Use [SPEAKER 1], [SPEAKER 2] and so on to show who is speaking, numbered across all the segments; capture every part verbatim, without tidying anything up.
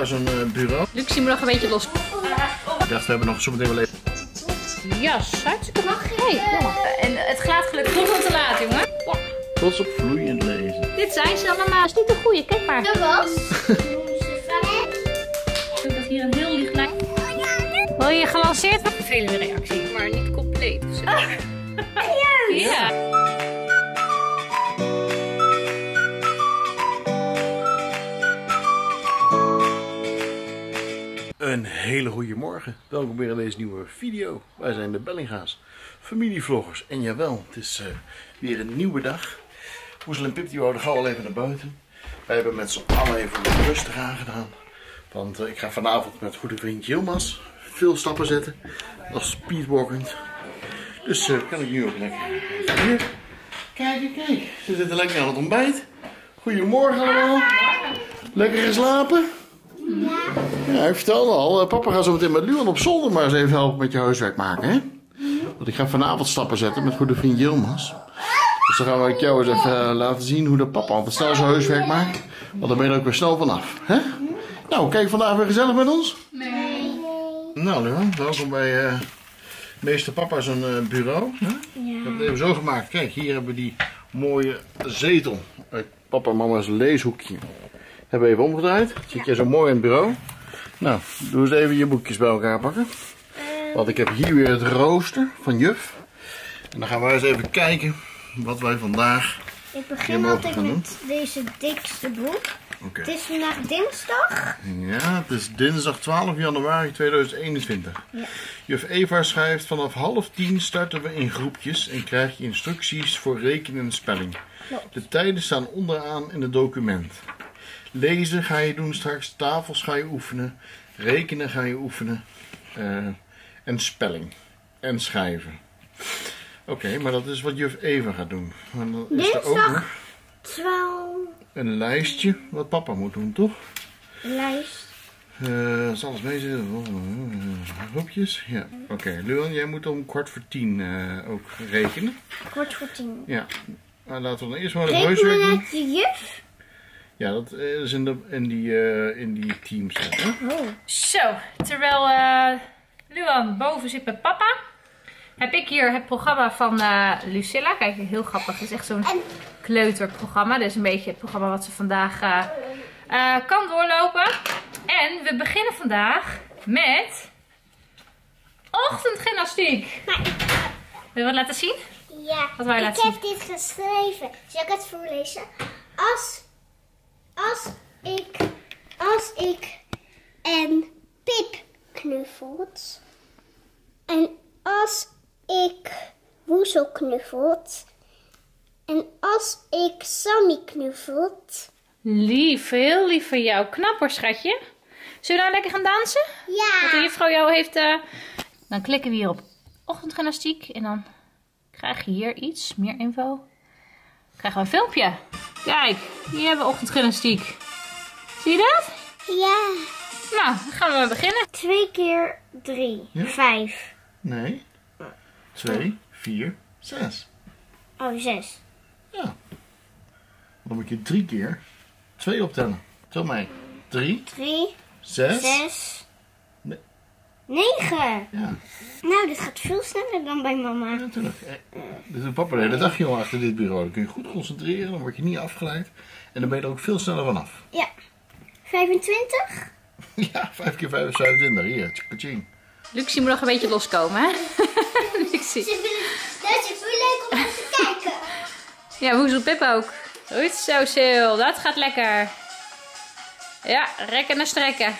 [SPEAKER 1] papa zo'n uh, bureau.
[SPEAKER 2] Luxie moet nog een beetje los.
[SPEAKER 1] Ik dacht, we hebben nog zo meteen wel even.
[SPEAKER 2] Jas, hartstikke mag. Hey, en het gaat gelukkig niet al te laat, jongen. Ja.
[SPEAKER 1] Trots op vloeiend lezen.
[SPEAKER 2] Dit zei ze, mama. Dat is niet de goeie, kijk maar.
[SPEAKER 3] Dat was.
[SPEAKER 2] Ik dat hier een heel licht lijn. Wil je gelanceerd? Wat een vervelende reactie, maar niet compleet. Oh. Ja.
[SPEAKER 1] Een hele goede morgen. Welkom weer in deze nieuwe video. Wij zijn de Bellinga's, familievloggers. En jawel, het is uh, weer een nieuwe dag. Poesel en Pip die wouden gauw al even naar buiten. Wij hebben met z'n allen even rustig aangedaan. Want uh, ik ga vanavond met goede vriend Yilmaz veel stappen zetten. Als speedwalkend. Dus uh, kan ik nu ook lekker hier. Kijk, kijk, kijk. Ze zitten lekker aan het ontbijt. Goedemorgen allemaal. Lekker geslapen? Ja. Ja, ik vertelde al, papa gaat zo meteen met Luan op zolder maar eens even helpen met je huiswerk maken, hè? Want ik ga vanavond stappen zetten met goede vriend Yilmaz. Dus dan gaan we jou eens even uh, laten zien hoe dat papa altijd snel zijn huiswerk maakt. Want dan ben je er ook weer snel vanaf, hè? Nou, kijk vandaag weer gezellig met ons?
[SPEAKER 3] Nee.
[SPEAKER 1] Nou Luan, welkom bij uh, meester papa zijn uh, bureau. Hè? Ja. Ik heb het even zo gemaakt. Kijk, hier hebben we die mooie zetel uit papa en mama's leeshoekje. Hebben we even omgedraaid. Zit je zo mooi in het bureau. Nou, doe eens even je boekjes bij elkaar pakken. Uh, Want ik heb hier weer het rooster van juf. En dan gaan we eens even kijken wat wij vandaag
[SPEAKER 3] Ik begin altijd met doen. Deze dikste boek.
[SPEAKER 1] Okay.
[SPEAKER 3] Het is vandaag dinsdag.
[SPEAKER 1] Ja, het is dinsdag twaalf januari tweeduizend eenentwintig. Ja. Juf Eva schrijft: vanaf half tien starten we in groepjes en krijg je instructies voor rekenen en spelling. Klopt. De tijden staan onderaan in het document. Lezen ga je doen straks, tafels ga je oefenen, rekenen ga je oefenen uh, en spelling en schrijven. Oké, okay, maar dat is wat juf Eva gaat doen. En dan is er ook nog
[SPEAKER 3] twaalf.
[SPEAKER 1] Een lijstje wat papa moet doen, toch?
[SPEAKER 3] Een lijst.
[SPEAKER 1] Uh, zal alles mee zitten? Groepjes? Ja, oké. Okay. Luan, jij moet om kwart voor tien uh, ook rekenen.
[SPEAKER 3] Kwart voor tien?
[SPEAKER 1] Ja. Nou, laten we dan eerst maar het huiswerk doen.
[SPEAKER 3] Met de juf?
[SPEAKER 1] Ja, dat is in, de, in, die, uh, in die teams. Hè?
[SPEAKER 2] Oh. Zo, terwijl uh, Luan boven zit met papa, heb ik hier het programma van uh, Lucilla. Kijk, heel grappig. Het is echt zo'n kleuterprogramma. Dit is een beetje het programma wat ze vandaag uh, uh, kan doorlopen. En we beginnen vandaag met ochtendgymnastiek.
[SPEAKER 3] Maar,
[SPEAKER 2] Wil je wat laten zien?
[SPEAKER 3] Ja,
[SPEAKER 2] wat wij
[SPEAKER 3] ik
[SPEAKER 2] laten
[SPEAKER 3] heb
[SPEAKER 2] zien?
[SPEAKER 3] dit geschreven. Zal ik het voorlezen? Als, als ik, als ik en Pip knuffelt. En als ik Woezel knuffelt. En als ik Sammy knuffelt.
[SPEAKER 2] Lief, heel lief van jou. Knap hoor, schatje. Zullen we nou lekker gaan dansen?
[SPEAKER 3] Ja.
[SPEAKER 2] Wat de juffrouw jou heeft... Uh... Dan klikken we hier op ochtendgymnastiek. En dan krijg je hier iets, meer info. Dan krijgen we een filmpje. Kijk, hier hebben we ochtendgymnastiek. Zie je dat?
[SPEAKER 3] Ja.
[SPEAKER 2] Nou, dan gaan we maar beginnen.
[SPEAKER 3] Twee keer drie. Ja? Vijf.
[SPEAKER 1] Nee. Twee, vier, zes.
[SPEAKER 3] Oh, zes.
[SPEAKER 1] Ja. Dan moet je drie keer twee optellen. Tel mij. Drie.
[SPEAKER 3] Drie.
[SPEAKER 1] Zes.
[SPEAKER 3] Zes.
[SPEAKER 1] Ne
[SPEAKER 3] negen.
[SPEAKER 1] Ja.
[SPEAKER 3] Nou, dit gaat veel sneller dan bij mama.
[SPEAKER 1] Ja, natuurlijk. Eh, dit is papa de hele dag jongen achter dit bureau. Dan kun je goed concentreren, dan word je niet afgeleid. En dan ben je er ook veel sneller vanaf.
[SPEAKER 3] Ja. vijfentwintig.
[SPEAKER 1] Ja, vijf keer vijf is vijfentwintig. Hier, tjing.
[SPEAKER 2] Luxie moet nog een beetje loskomen, hè? Luxie.
[SPEAKER 3] Dat is veel leuk om even te kijken.
[SPEAKER 2] Ja, Woezel Pip ook. Goed zo, Sil. Dat gaat lekker. Ja, rekken en strekken.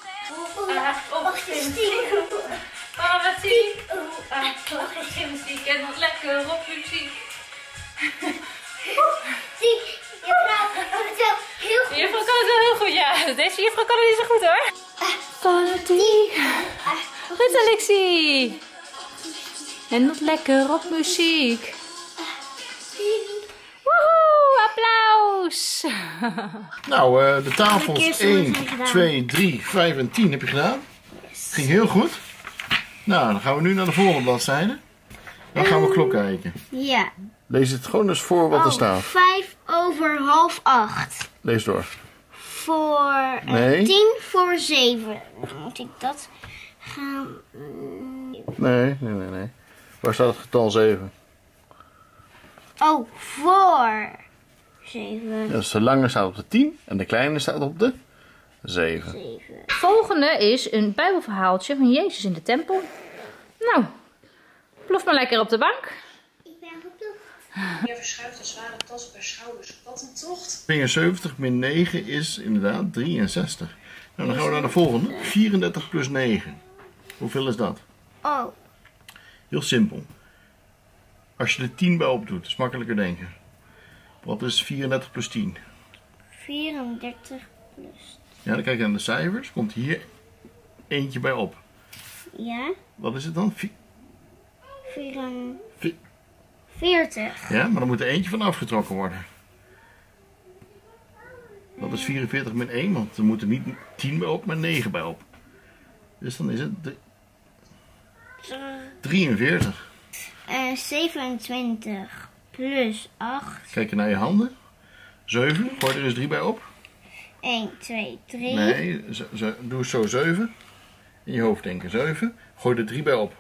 [SPEAKER 3] Ochtendgymnastiek.
[SPEAKER 2] Mama, wat zie ik? Ochtendgymnastiek en wat lekker op muziek.
[SPEAKER 3] Zie, juffrouw kan het wel heel goed.
[SPEAKER 2] Juffrouw kan het wel heel goed, ja. Deze juffrouw kan het niet zo goed, hoor. Fanatiek. Goed, Alexie. En wat lekker op muziek. Woehoe, applaus.
[SPEAKER 1] Nou, uh, de tafels één, twee, drie, vijf en tien heb je gedaan. Ging heel goed. Nou, dan gaan we nu naar de volgende bladzijde. Dan gaan we klok kijken.
[SPEAKER 3] Ja.
[SPEAKER 1] Lees het gewoon eens voor wat
[SPEAKER 3] oh,
[SPEAKER 1] er staat.
[SPEAKER 3] Vijf over half acht.
[SPEAKER 1] Lees door.
[SPEAKER 3] voor uh,
[SPEAKER 1] Nee.
[SPEAKER 3] tien voor zeven. Dan moet ik dat gaan... mm,
[SPEAKER 1] Nee, nee, nee, nee. Waar staat het getal zeven?
[SPEAKER 3] Oh, voor zeven.
[SPEAKER 1] Dus de lange staat op de tien en de kleine staat op de zeven.
[SPEAKER 3] zeven.
[SPEAKER 2] Het volgende is een bijbelverhaaltje van Jezus in de tempel. Nou, plof maar lekker op de bank.
[SPEAKER 3] Ik ben geploegd.
[SPEAKER 4] Meer verschuift een zware tas per schouders. Wat een tocht.
[SPEAKER 1] tweeënzeventig min negen is inderdaad drieënzestig. Nou, dan gaan we naar de volgende. vierendertig plus negen. Hoeveel is dat?
[SPEAKER 3] Oh,
[SPEAKER 1] Heel simpel. Als je er tien bij opdoet, is makkelijker denken. Wat is vierendertig plus tien?
[SPEAKER 3] vierendertig plus.
[SPEAKER 1] Ja, dan kijk je naar de cijfers. Komt hier eentje bij op.
[SPEAKER 3] Ja,
[SPEAKER 1] Wat is het dan? Vi- vi-
[SPEAKER 3] veertig.
[SPEAKER 1] Ja, maar dan moet er eentje van afgetrokken worden. Dat is vierenveertig min één, want er moet er niet tien bij op, maar negen bij op. Dus dan is het drie- drieënveertig.
[SPEAKER 3] Uh, zevenentwintig plus acht.
[SPEAKER 1] Kijk je naar je handen. zeven, gooi er eens drie bij op.
[SPEAKER 3] één, twee, drie.
[SPEAKER 1] Nee, zo, zo, doe zo zeven. In je hoofd denken zeven. Gooi er drie bij op.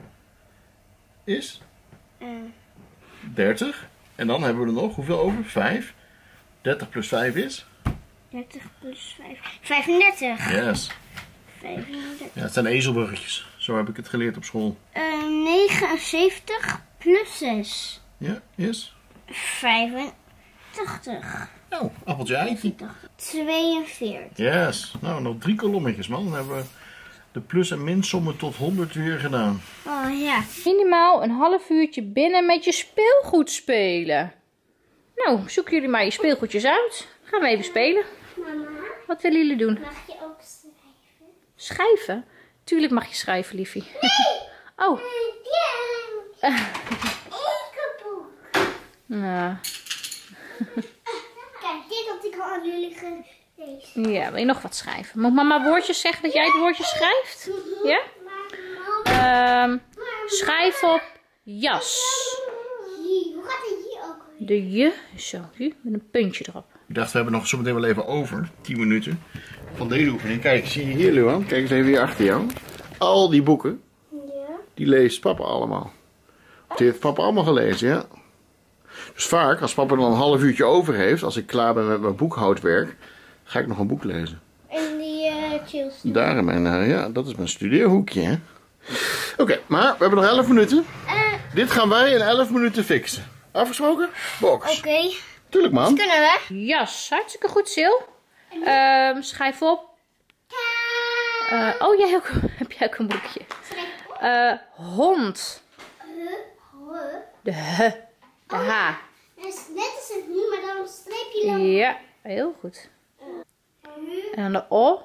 [SPEAKER 1] Is
[SPEAKER 3] Uh,
[SPEAKER 1] dertig. En dan hebben we er nog, hoeveel over? vijf. dertig plus vijf is?
[SPEAKER 3] dertig plus vijf. vijfendertig.
[SPEAKER 1] Yes.
[SPEAKER 3] vijfendertig.
[SPEAKER 1] Ja, het zijn ezelbruggetjes. Zo heb ik het geleerd op school.
[SPEAKER 3] Uh, negenenzeventig plus zes.
[SPEAKER 1] Ja, yes.
[SPEAKER 3] vijfentachtig.
[SPEAKER 1] Nou, appeltje eitje.
[SPEAKER 3] tweeënveertig.
[SPEAKER 1] Yes. Nou, nog drie kolommetjes, man. Dan hebben we de plus- en minsommen tot honderd weer gedaan.
[SPEAKER 3] Oh ja.
[SPEAKER 2] Minimaal een half uurtje binnen met je speelgoed spelen. Nou, zoeken jullie maar je speelgoedjes uit. Gaan we even spelen.
[SPEAKER 3] Mama,
[SPEAKER 2] Wat willen jullie doen?
[SPEAKER 3] mag je ook schrijven?
[SPEAKER 2] Schrijven? Tuurlijk mag je schrijven, liefie. Oh.
[SPEAKER 3] Ja. Ekenboek.
[SPEAKER 2] Nou,
[SPEAKER 3] Kijk, dit had ik al aan jullie gelezen.
[SPEAKER 2] ja, wil je nog wat schrijven? Moet mama woordjes zeggen dat jij het woordje schrijft? Ja? Ehm, schrijf op jas.
[SPEAKER 3] Hier, hoe gaat het hier ook?
[SPEAKER 2] De je is zo, zie, met een puntje erop.
[SPEAKER 1] Ik dacht, we hebben nog zometeen wel even over. tien minuten. Van deze oefening. Kijk, zie je hier, Luan? Kijk eens even hier achter jou. Al die boeken,
[SPEAKER 3] Ja.
[SPEAKER 1] die leest papa allemaal. Of die heeft papa allemaal gelezen, ja. Dus vaak, als papa dan een half uurtje over heeft, als ik klaar ben met mijn boekhoudwerk, ga ik nog een boek lezen.
[SPEAKER 3] En die uh, chills.
[SPEAKER 1] Daar in mijn, uh, ja, dat is mijn studeerhoekje, hè. Oké, okay, maar we hebben nog elf minuten.
[SPEAKER 3] Uh,
[SPEAKER 1] Dit gaan wij in elf minuten fixen. Afgesproken? Box.
[SPEAKER 3] Oké. Okay.
[SPEAKER 1] Tuurlijk, man.
[SPEAKER 3] Kunnen we?
[SPEAKER 2] Jas, hartstikke goed, Sil. Ehm, schrijf op. Uh, oh, jij ook, heb jij ook een boekje? Uh, hond. De H. De H.
[SPEAKER 3] Dat is net als het nu, maar dan streep je dan.
[SPEAKER 2] Ja, heel goed. En dan de O.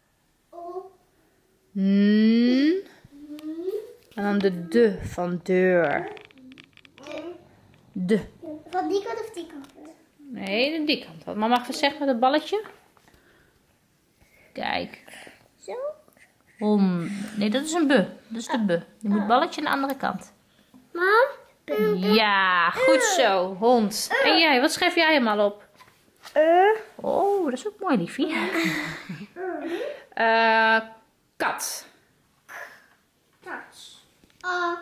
[SPEAKER 2] N. En dan de de van deur. De.
[SPEAKER 3] Van die kant of die kant?
[SPEAKER 2] Nee, de die kant. Wat mama even zegt met het balletje. Kijk.
[SPEAKER 3] Zo?
[SPEAKER 2] Om. Nee, dat is een B. Dat is de B. Je moet balletje aan de andere kant.
[SPEAKER 3] Mam?
[SPEAKER 2] Ja, goed zo. Hond. En jij, wat schrijf jij helemaal op? Oh, dat is ook mooi, liefie. Uh, kat.
[SPEAKER 3] Tats. Uh,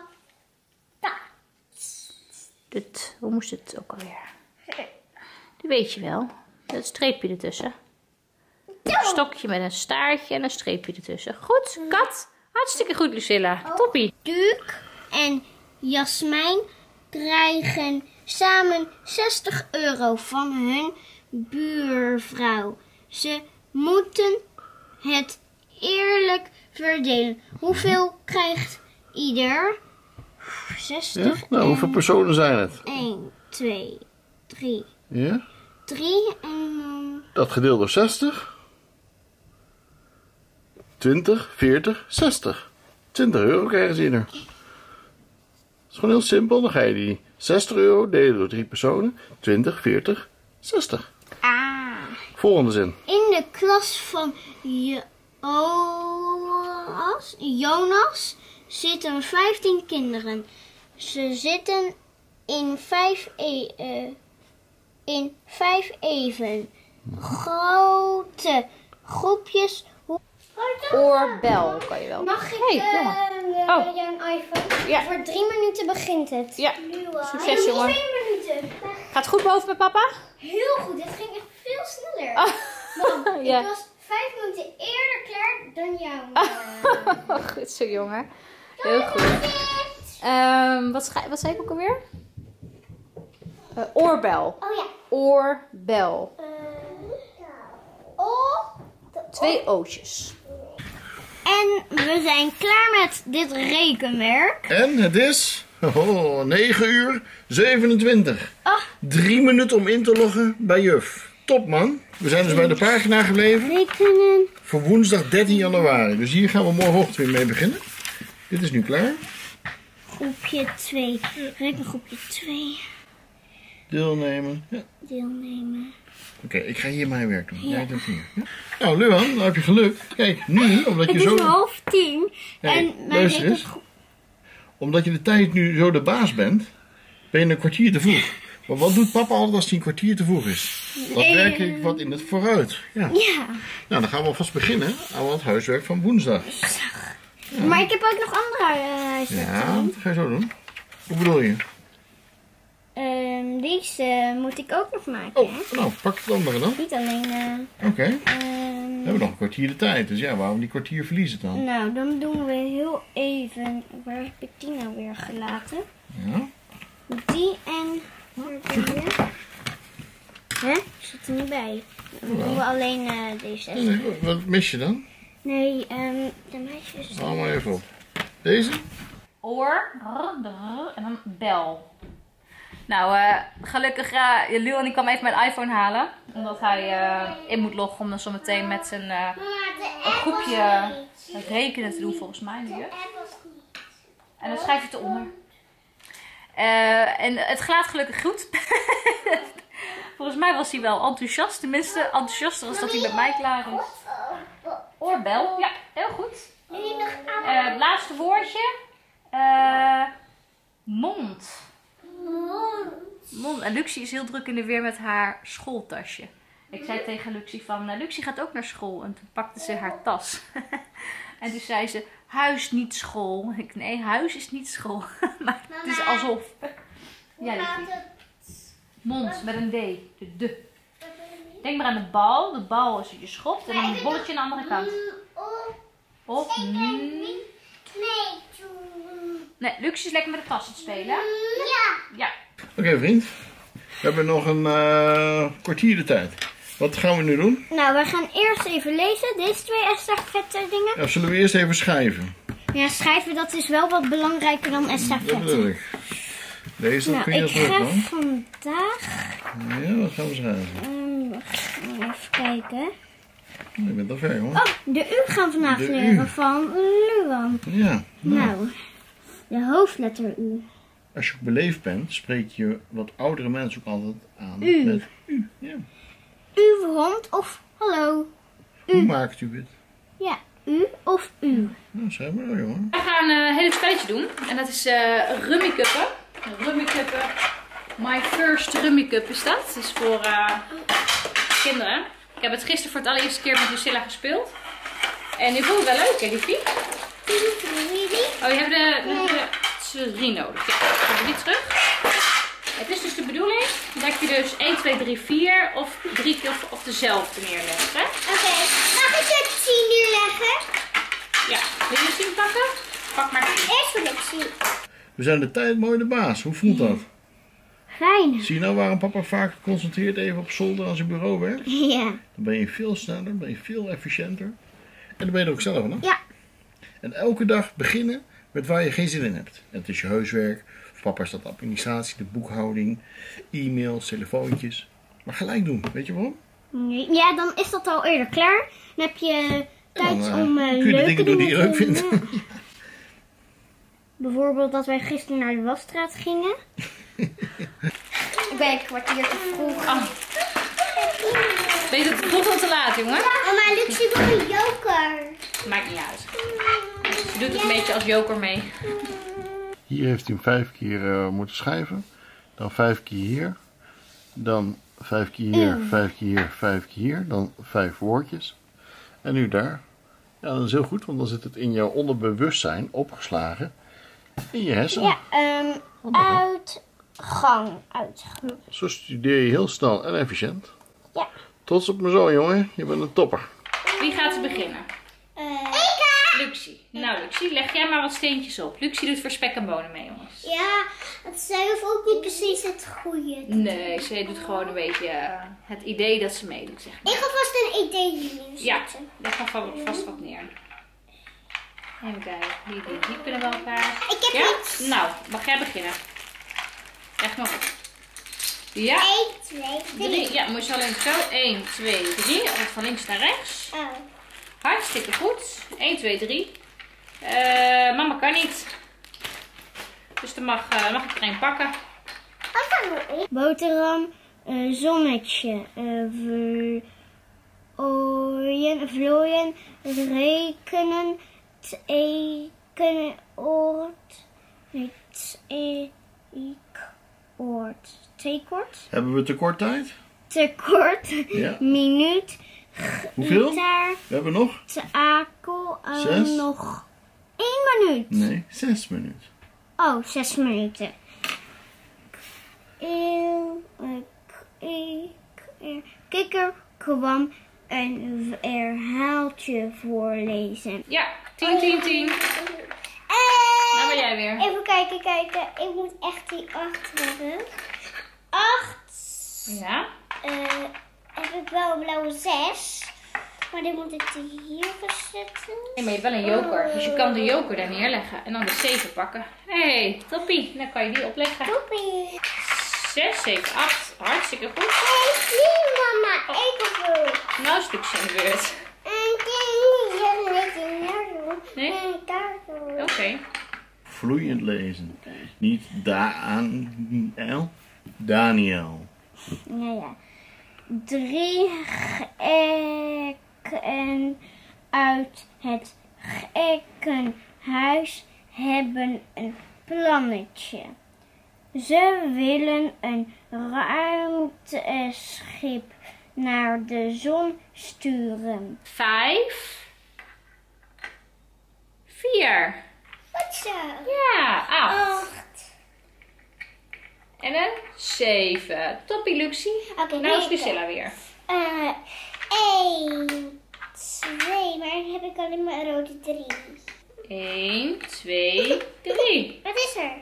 [SPEAKER 2] Dit, hoe moest het ook alweer? Die weet je wel. Dat streepje ertussen. Een stokje met een staartje en een streepje ertussen. Goed, kat. Hartstikke goed, Lucilla. Toppie.
[SPEAKER 3] Duuk en Jasmijn krijgen samen zestig euro van hun buurvrouw. Ze moeten het eerlijk verdelen. Hoeveel krijgt ieder? zestig.
[SPEAKER 1] Ja? Nou, hoeveel personen zijn het?
[SPEAKER 3] één, twee, drie.
[SPEAKER 1] Ja?
[SPEAKER 3] drie en dan...
[SPEAKER 1] Dat gedeeld door zestig. twintig, veertig, zestig. twintig euro krijgen ze ieder. Dat is gewoon heel simpel. Dan ga je die zestig euro delen door drie personen. twintig, veertig, zestig.
[SPEAKER 3] Ah.
[SPEAKER 1] Volgende zin.
[SPEAKER 3] In de klas van Jonas, Jonas zitten vijftien kinderen. Ze zitten in vijf, e uh, in vijf even. grote groepjes.
[SPEAKER 2] Oorbel kan je wel.
[SPEAKER 3] Mag ik
[SPEAKER 2] Hey,
[SPEAKER 3] uh,
[SPEAKER 2] ja.
[SPEAKER 3] uh,
[SPEAKER 2] Oh.
[SPEAKER 3] jouw iPhone?
[SPEAKER 2] Ja.
[SPEAKER 3] Voor drie minuten begint het.
[SPEAKER 2] Ja.
[SPEAKER 3] Luan.
[SPEAKER 2] Succes,
[SPEAKER 3] En
[SPEAKER 2] jongen.
[SPEAKER 3] twee minuten.
[SPEAKER 2] Gaat het goed boven met papa?
[SPEAKER 3] Heel goed, het ging echt veel sneller.
[SPEAKER 2] Oh.
[SPEAKER 3] Mam,
[SPEAKER 2] Ja.
[SPEAKER 3] ik was vijf minuten eerder klaar dan jou. Uh,
[SPEAKER 2] Goed zo, jongen. Heel goed. Um, wat, schij- wat zei ik ook alweer? Uh, oorbel.
[SPEAKER 3] Oh ja.
[SPEAKER 2] Oorbel.
[SPEAKER 3] Uh, oh.
[SPEAKER 2] Twee ootjes.
[SPEAKER 3] En we zijn klaar met dit rekenwerk.
[SPEAKER 1] En het is oh, negen uur zevenentwintig.
[SPEAKER 3] Ah.
[SPEAKER 1] Drie minuten om in te loggen bij juf. Top man. We zijn dus bij de pagina gebleven
[SPEAKER 3] Rekenen.
[SPEAKER 1] voor woensdag dertien januari. Dus hier gaan we morgenochtend weer mee beginnen. Dit is nu klaar.
[SPEAKER 3] Groepje twee. Rekengroepje twee.
[SPEAKER 1] Deelnemen. Ja.
[SPEAKER 3] Deelnemen.
[SPEAKER 1] Oké, ik ga hier mijn werk doen. Jij doet hier. Ja? Nou, Luan, dan heb je geluk. Kijk, nu, omdat je
[SPEAKER 3] Het is
[SPEAKER 1] zo...
[SPEAKER 3] half tien.
[SPEAKER 1] Hey,
[SPEAKER 3] en mijn
[SPEAKER 1] luister eens.
[SPEAKER 3] rekengroep...
[SPEAKER 1] Omdat je de tijd nu zo de baas bent, ben je een kwartier te vroeg. Maar wat doet papa altijd als hij een kwartier te vroeg is? Dan
[SPEAKER 3] Nee.
[SPEAKER 1] werk ik wat in het vooruit. Ja.
[SPEAKER 3] Ja.
[SPEAKER 1] Nou, dan gaan we alvast beginnen aan het huiswerk van woensdag.
[SPEAKER 3] Ja. Maar ik heb ook nog andere uh, huiswerk
[SPEAKER 1] Ja,
[SPEAKER 3] te doen.
[SPEAKER 1] dat ga je zo doen. Hoe bedoel je?
[SPEAKER 3] Um, deze moet ik ook nog maken.
[SPEAKER 1] Oh,
[SPEAKER 3] hè?
[SPEAKER 1] nou, pak het andere dan.
[SPEAKER 3] Niet alleen... Uh,
[SPEAKER 1] Oké,
[SPEAKER 3] um,
[SPEAKER 1] we hebben nog een kwartier de tijd. Dus ja, waarom die kwartier verliezen dan?
[SPEAKER 3] nou, dan doen we heel even... Waar heb ik die nou weer gelaten?
[SPEAKER 1] Ja.
[SPEAKER 3] Die en... Waar heb ik die weer? Hè? Zit er niet bij. Dan doen we alleen uh, deze.
[SPEAKER 1] Nee, wat mis je dan?
[SPEAKER 3] Nee, um, de meisjes...
[SPEAKER 1] Haal maar even op. Deze?
[SPEAKER 2] Oor. Brr, brr, en dan bel. Nou, uh, gelukkig, uh, Luan die kwam even mijn iPhone halen. Omdat hij uh, in moet loggen om dan zo meteen met zijn uh, een groepje rekenen te doen volgens mij nu. En dan schrijf je het eronder. Uh, en het gaat gelukkig goed. Volgens mij was hij wel enthousiast. Tenminste, enthousiaster als dat hij met mij klaar is. Oorbel. Ja, heel goed. Uh, het laatste woordje. Uh, mond. Mond. En Luxie is heel druk in de weer met haar schooltasje. Ik zei tegen Luxie van, nou, Luxie gaat ook naar school. En toen pakte ze haar tas. En toen zei ze, huis niet school. Ik, nee, huis is niet school. Maar het is alsof. Ja, Luxie. Mond met een D. De de. Denk maar aan de bal. De bal als je je schopt. En dan een bolletje aan de andere kant. Of mm. Nee, Luxie is lekker met de tas aan het spelen.
[SPEAKER 3] Ja.
[SPEAKER 2] Ja.
[SPEAKER 1] Oké, okay, vriend. We hebben nog een uh, kwartier de tijd. Wat gaan we nu doen?
[SPEAKER 3] Nou, we gaan eerst even lezen. Deze twee estafette dingen.
[SPEAKER 1] Ja, zullen we eerst even schrijven?
[SPEAKER 3] Ja, schrijven dat is wel wat belangrijker dan estafette.
[SPEAKER 1] Dat bedoel ik. Deze,
[SPEAKER 3] nou,
[SPEAKER 1] kun je
[SPEAKER 3] ik
[SPEAKER 1] terug
[SPEAKER 3] ga
[SPEAKER 1] dan?
[SPEAKER 3] vandaag...
[SPEAKER 1] Ja, wat gaan we schrijven?
[SPEAKER 3] Um, even kijken.
[SPEAKER 1] Je bent al ver, hoor.
[SPEAKER 3] Oh, de U gaan we vandaag
[SPEAKER 1] De
[SPEAKER 3] leren
[SPEAKER 1] U.
[SPEAKER 3] van Luan.
[SPEAKER 1] Ja. Nou.
[SPEAKER 3] Nou, de hoofdletter U.
[SPEAKER 1] Als je beleefd bent, spreek je wat oudere mensen ook altijd aan
[SPEAKER 3] U.
[SPEAKER 1] met u. Ja.
[SPEAKER 3] U hond of hallo. U.
[SPEAKER 1] Hoe maakt u het?
[SPEAKER 3] Ja, U of U.
[SPEAKER 1] Nou, schrijf maar nou, jongen.
[SPEAKER 2] We gaan uh, een hele spelletje doen. En dat is uh, Rummy Cuppen. Rummy Cuppen. My first Rummy Cup is dat. Dat is voor uh, kinderen. Ik heb het gisteren voor het allereerste keer met Lucilla gespeeld. En ik vond het wel leuk, hè, Liefie? Oh, je hebt de, de, de drie nodig. Ja, dan hebben we die terug. Het is dus de bedoeling dat je dus één, twee, drie, vier of drie keer of, of dezelfde neerlegt. Hè?
[SPEAKER 3] Oké, okay. Mag ik het zien neerleggen?
[SPEAKER 2] Ja, wil je het zien pakken? Pak maar tien.
[SPEAKER 3] Eerst wil ik zien.
[SPEAKER 1] We zijn de tijd mooi de baas. Hoe voelt dat?
[SPEAKER 3] Fijn.
[SPEAKER 1] Zie je nou waarom papa vaak geconcentreerd even op zolder aan zijn bureau werkt?
[SPEAKER 3] Ja.
[SPEAKER 1] Dan ben je veel sneller, dan ben je veel efficiënter. En dan ben je er ook zelf, hè?
[SPEAKER 3] Ja.
[SPEAKER 1] En elke dag beginnen met waar je geen zin in hebt. En het is je huiswerk, voor papa is dat de administratie, de boekhouding, e-mails, telefoontjes. Maar gelijk doen, weet je waarom?
[SPEAKER 3] Nee. Ja, dan is dat al eerder klaar. Dan heb je tijd
[SPEAKER 1] dan, uh,
[SPEAKER 3] om uh,
[SPEAKER 1] kun je de
[SPEAKER 3] leuke
[SPEAKER 1] dingen doen die je leuk
[SPEAKER 3] te
[SPEAKER 1] vindt.
[SPEAKER 3] doen. Bijvoorbeeld dat wij gisteren naar de wasstraat gingen. Ik ben een kwartier te vroeg.
[SPEAKER 2] Oh. Ben je het vroeg of te laat, jongen?
[SPEAKER 3] Mama, Luxie wil een joker.
[SPEAKER 2] Maakt niet uit. Ze doet het een beetje als joker mee.
[SPEAKER 1] Hier heeft hij hem vijf keer uh, moeten schrijven. Dan vijf keer hier. Dan vijf keer hier, vijf keer hier, vijf keer hier. Dan vijf woordjes. En nu daar. Ja, dat is heel goed, want dan zit het in jouw onderbewustzijn opgeslagen. In je hersenen.
[SPEAKER 3] Ja, um, uitgang. Uitgang.
[SPEAKER 1] Zo studeer je heel snel en efficiënt.
[SPEAKER 3] Ja.
[SPEAKER 1] Trots op mijn zoon, jongen. Je bent een topper.
[SPEAKER 2] Wie gaat er beginnen?
[SPEAKER 3] Uh,
[SPEAKER 2] Luxie. Nou, Luxie, leg jij maar wat steentjes op. Luxie doet voor spek en bonen mee, jongens.
[SPEAKER 3] ja, het zelf ook niet precies het goede.
[SPEAKER 2] Nee, ze doet gewoon een beetje uh, het idee dat ze meedoet, zeg maar.
[SPEAKER 3] Ik ga vast een idee neerzetten.
[SPEAKER 2] Ja, leg maar va- vast wat neer. Even kijken. Die, die, die kunnen wel elkaar.
[SPEAKER 3] Ik heb
[SPEAKER 2] Ja?
[SPEAKER 3] iets.
[SPEAKER 2] Nou, mag jij beginnen? Leg maar op. Ja.
[SPEAKER 3] één, twee, drie.
[SPEAKER 2] Drie. Ja, moet je alleen zo. één, twee, drie. Altijd van links naar rechts.
[SPEAKER 3] Oh.
[SPEAKER 2] Hartstikke goed. één, twee, drie. Uh, mama kan niet. Dus dan mag, uh, mag ik er een pakken.
[SPEAKER 3] Boterham, uh, zonnetje, uh, vlooien, vlooien, rekenen, tekenen, oord, nee, teekoord, teekoord,
[SPEAKER 1] Hebben we tekort tijd?
[SPEAKER 3] tekort,
[SPEAKER 1] Ja.
[SPEAKER 3] minuut,
[SPEAKER 1] Hoeveel?
[SPEAKER 3] gitaar,
[SPEAKER 1] We hebben nog?
[SPEAKER 3] takel, uh,
[SPEAKER 1] Zes?
[SPEAKER 3] nog één minuut.
[SPEAKER 1] Nee, zes minuten.
[SPEAKER 3] Oh, zes minuten. Eeuw, ik, kikker kwam een verhaaltje voorlezen.
[SPEAKER 2] Ja, tien, tien, tien. Nou ben jij weer.
[SPEAKER 3] Even kijken, kijken. Ik moet echt die acht hebben. Acht.
[SPEAKER 2] Ja.
[SPEAKER 3] Uh, heb ik wel een blauwe zes. Maar die moet ik hier zetten.
[SPEAKER 2] Nee, maar je hebt wel een joker. Dus je kan de joker daar neerleggen. En dan de zeven pakken. Hé, hey, toppie. Dan kan je die opleggen.
[SPEAKER 3] Toppie.
[SPEAKER 2] zes, zeven, acht. Hartstikke goed.
[SPEAKER 3] Hey, zie mama. Ik heb het.
[SPEAKER 2] Nou is Luxie aan de beurt. Nee? Oké. Okay.
[SPEAKER 1] Vloeiend lezen. Niet Daniel. Daniel.
[SPEAKER 3] Ja, ja. Drie gekken uit het gekkenhuis hebben een plannetje. Ze willen een ruimteschip naar de zon sturen.
[SPEAKER 2] Vijf. Vier.
[SPEAKER 3] Wat zo?
[SPEAKER 2] Ja, acht.
[SPEAKER 3] Acht.
[SPEAKER 2] En een zeven. Toppie, Luxie.
[SPEAKER 3] Oké,
[SPEAKER 2] Nou is
[SPEAKER 3] nee,
[SPEAKER 2] Lucilla weer.
[SPEAKER 3] Uh, één, twee, maar dan heb ik alleen maar een rode drie.
[SPEAKER 2] één, twee, drie.
[SPEAKER 3] Wat is er?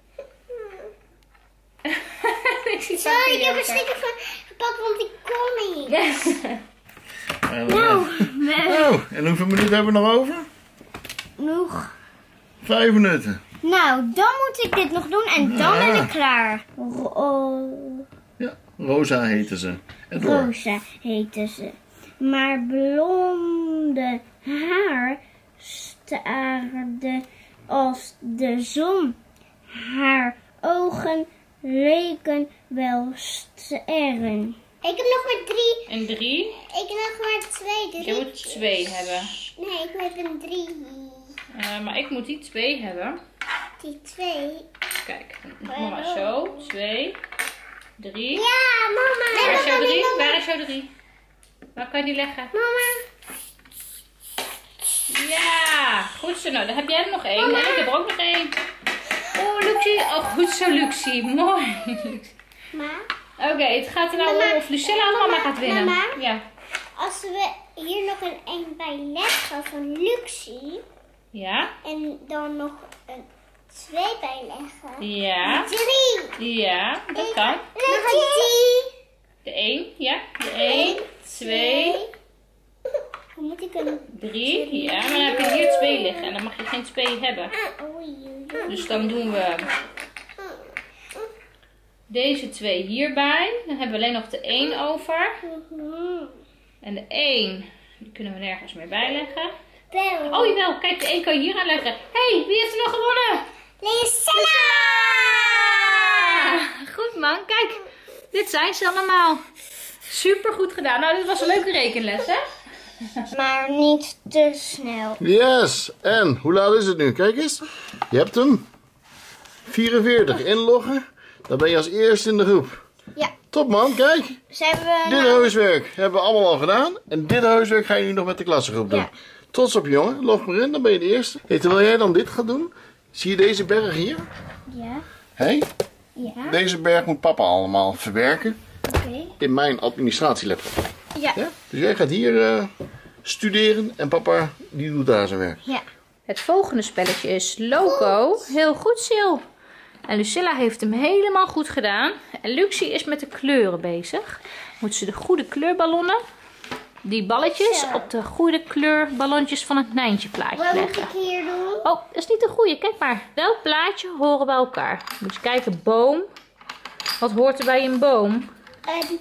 [SPEAKER 2] Ik zie
[SPEAKER 3] Sorry, ik heb een sticker van gepakt, want ik kon niet.
[SPEAKER 1] En, nou, oh, en hoeveel minuten hebben we nog over?
[SPEAKER 3] Nog.
[SPEAKER 1] Vijf minuten.
[SPEAKER 3] Nou, dan moet ik dit nog doen en dan
[SPEAKER 1] Ja.
[SPEAKER 3] ben ik klaar. Ro
[SPEAKER 1] Ja, Rosa heten ze. En door.
[SPEAKER 3] Rosa heten ze. Maar blonde haar staarde als de zon. Haar ogen leken wel sterren. Ik heb nog maar drie.
[SPEAKER 2] En drie.
[SPEAKER 3] Ik heb nog maar twee. Drie.
[SPEAKER 2] Je moet twee hebben.
[SPEAKER 3] Nee, ik heb een drie.
[SPEAKER 2] Uh, maar ik moet die twee hebben.
[SPEAKER 3] Die twee.
[SPEAKER 2] Kijk, mama zo. Twee. Drie.
[SPEAKER 3] Ja, mama.
[SPEAKER 2] Waar is jouw drie? Waar is jouw drie? Waar kan je die leggen?
[SPEAKER 3] Mama.
[SPEAKER 2] Ja, goed zo. Nou, dan heb jij er nog één. En ik heb er ook nog één. Oh, Luxie. Oh, goed zo, Luxie. Mooi.
[SPEAKER 3] Ma.
[SPEAKER 2] Oké, okay, het gaat er nou om of Lucilla of mama gaat winnen.
[SPEAKER 3] Mama.
[SPEAKER 2] Ja.
[SPEAKER 3] Als we hier nog een één bij leggen van Luxie.
[SPEAKER 2] Ja.
[SPEAKER 3] En dan nog een twee bij leggen.
[SPEAKER 2] Ja.
[SPEAKER 3] Drie.
[SPEAKER 2] Ja, dat kan.
[SPEAKER 3] Luxie.
[SPEAKER 2] De één, ja. De één, twee,
[SPEAKER 3] Hoe moet ik een...
[SPEAKER 2] drie. Ja, maar dan heb je hier twee liggen. En dan mag je geen twee hebben. Dus dan doen we deze twee hierbij. Dan hebben we alleen nog de één over. En de één, die kunnen we nergens meer bijleggen. Oh jawel, kijk, de één kan je hier aan leggen. Hé, hey, wie heeft er nog gewonnen?
[SPEAKER 3] Lucilla!
[SPEAKER 2] Goed man, kijk. Dit zijn ze allemaal. Super goed gedaan. Nou, dit was een leuke rekenles, hè?
[SPEAKER 3] Maar niet te snel.
[SPEAKER 1] Yes, en hoe laat is het nu? Kijk eens. Je hebt hem. vierenveertig inloggen. Dan ben je als eerste in de groep.
[SPEAKER 3] Ja.
[SPEAKER 1] Top man, kijk.
[SPEAKER 3] Ze hebben...
[SPEAKER 1] Dit
[SPEAKER 3] nou,
[SPEAKER 1] huiswerk hebben we allemaal al gedaan. En dit huiswerk ga je nu nog met de klassengroep doen.
[SPEAKER 3] Ja.
[SPEAKER 1] Trots op je jongen, loop maar in, dan ben je de eerste. Hey, terwijl jij dan dit gaat doen, zie je deze berg hier?
[SPEAKER 3] Ja.
[SPEAKER 1] Hé,
[SPEAKER 3] Ja.
[SPEAKER 1] deze berg moet papa allemaal verwerken
[SPEAKER 3] Oké.
[SPEAKER 1] in mijn administratielaptop.
[SPEAKER 3] Ja.
[SPEAKER 1] Ja? Dus jij gaat hier uh, studeren en papa die doet daar zijn werk.
[SPEAKER 3] Ja.
[SPEAKER 2] Het volgende spelletje is Loco. Heel goed, Sil. En Lucilla heeft hem helemaal goed gedaan. En Luxie is met de kleuren bezig. Moet ze de goede kleurballonnen, die balletjes,
[SPEAKER 3] Zo.
[SPEAKER 2] op de goede kleurballonnetjes van het Nijntje plaatje
[SPEAKER 3] Wat moet
[SPEAKER 2] leggen.
[SPEAKER 3] ik hier doen?
[SPEAKER 2] Oh, dat is niet de goede. Kijk maar. Welk plaatje horen bij elkaar? Moet je kijken. Boom. Wat hoort er bij een boom?
[SPEAKER 3] Een...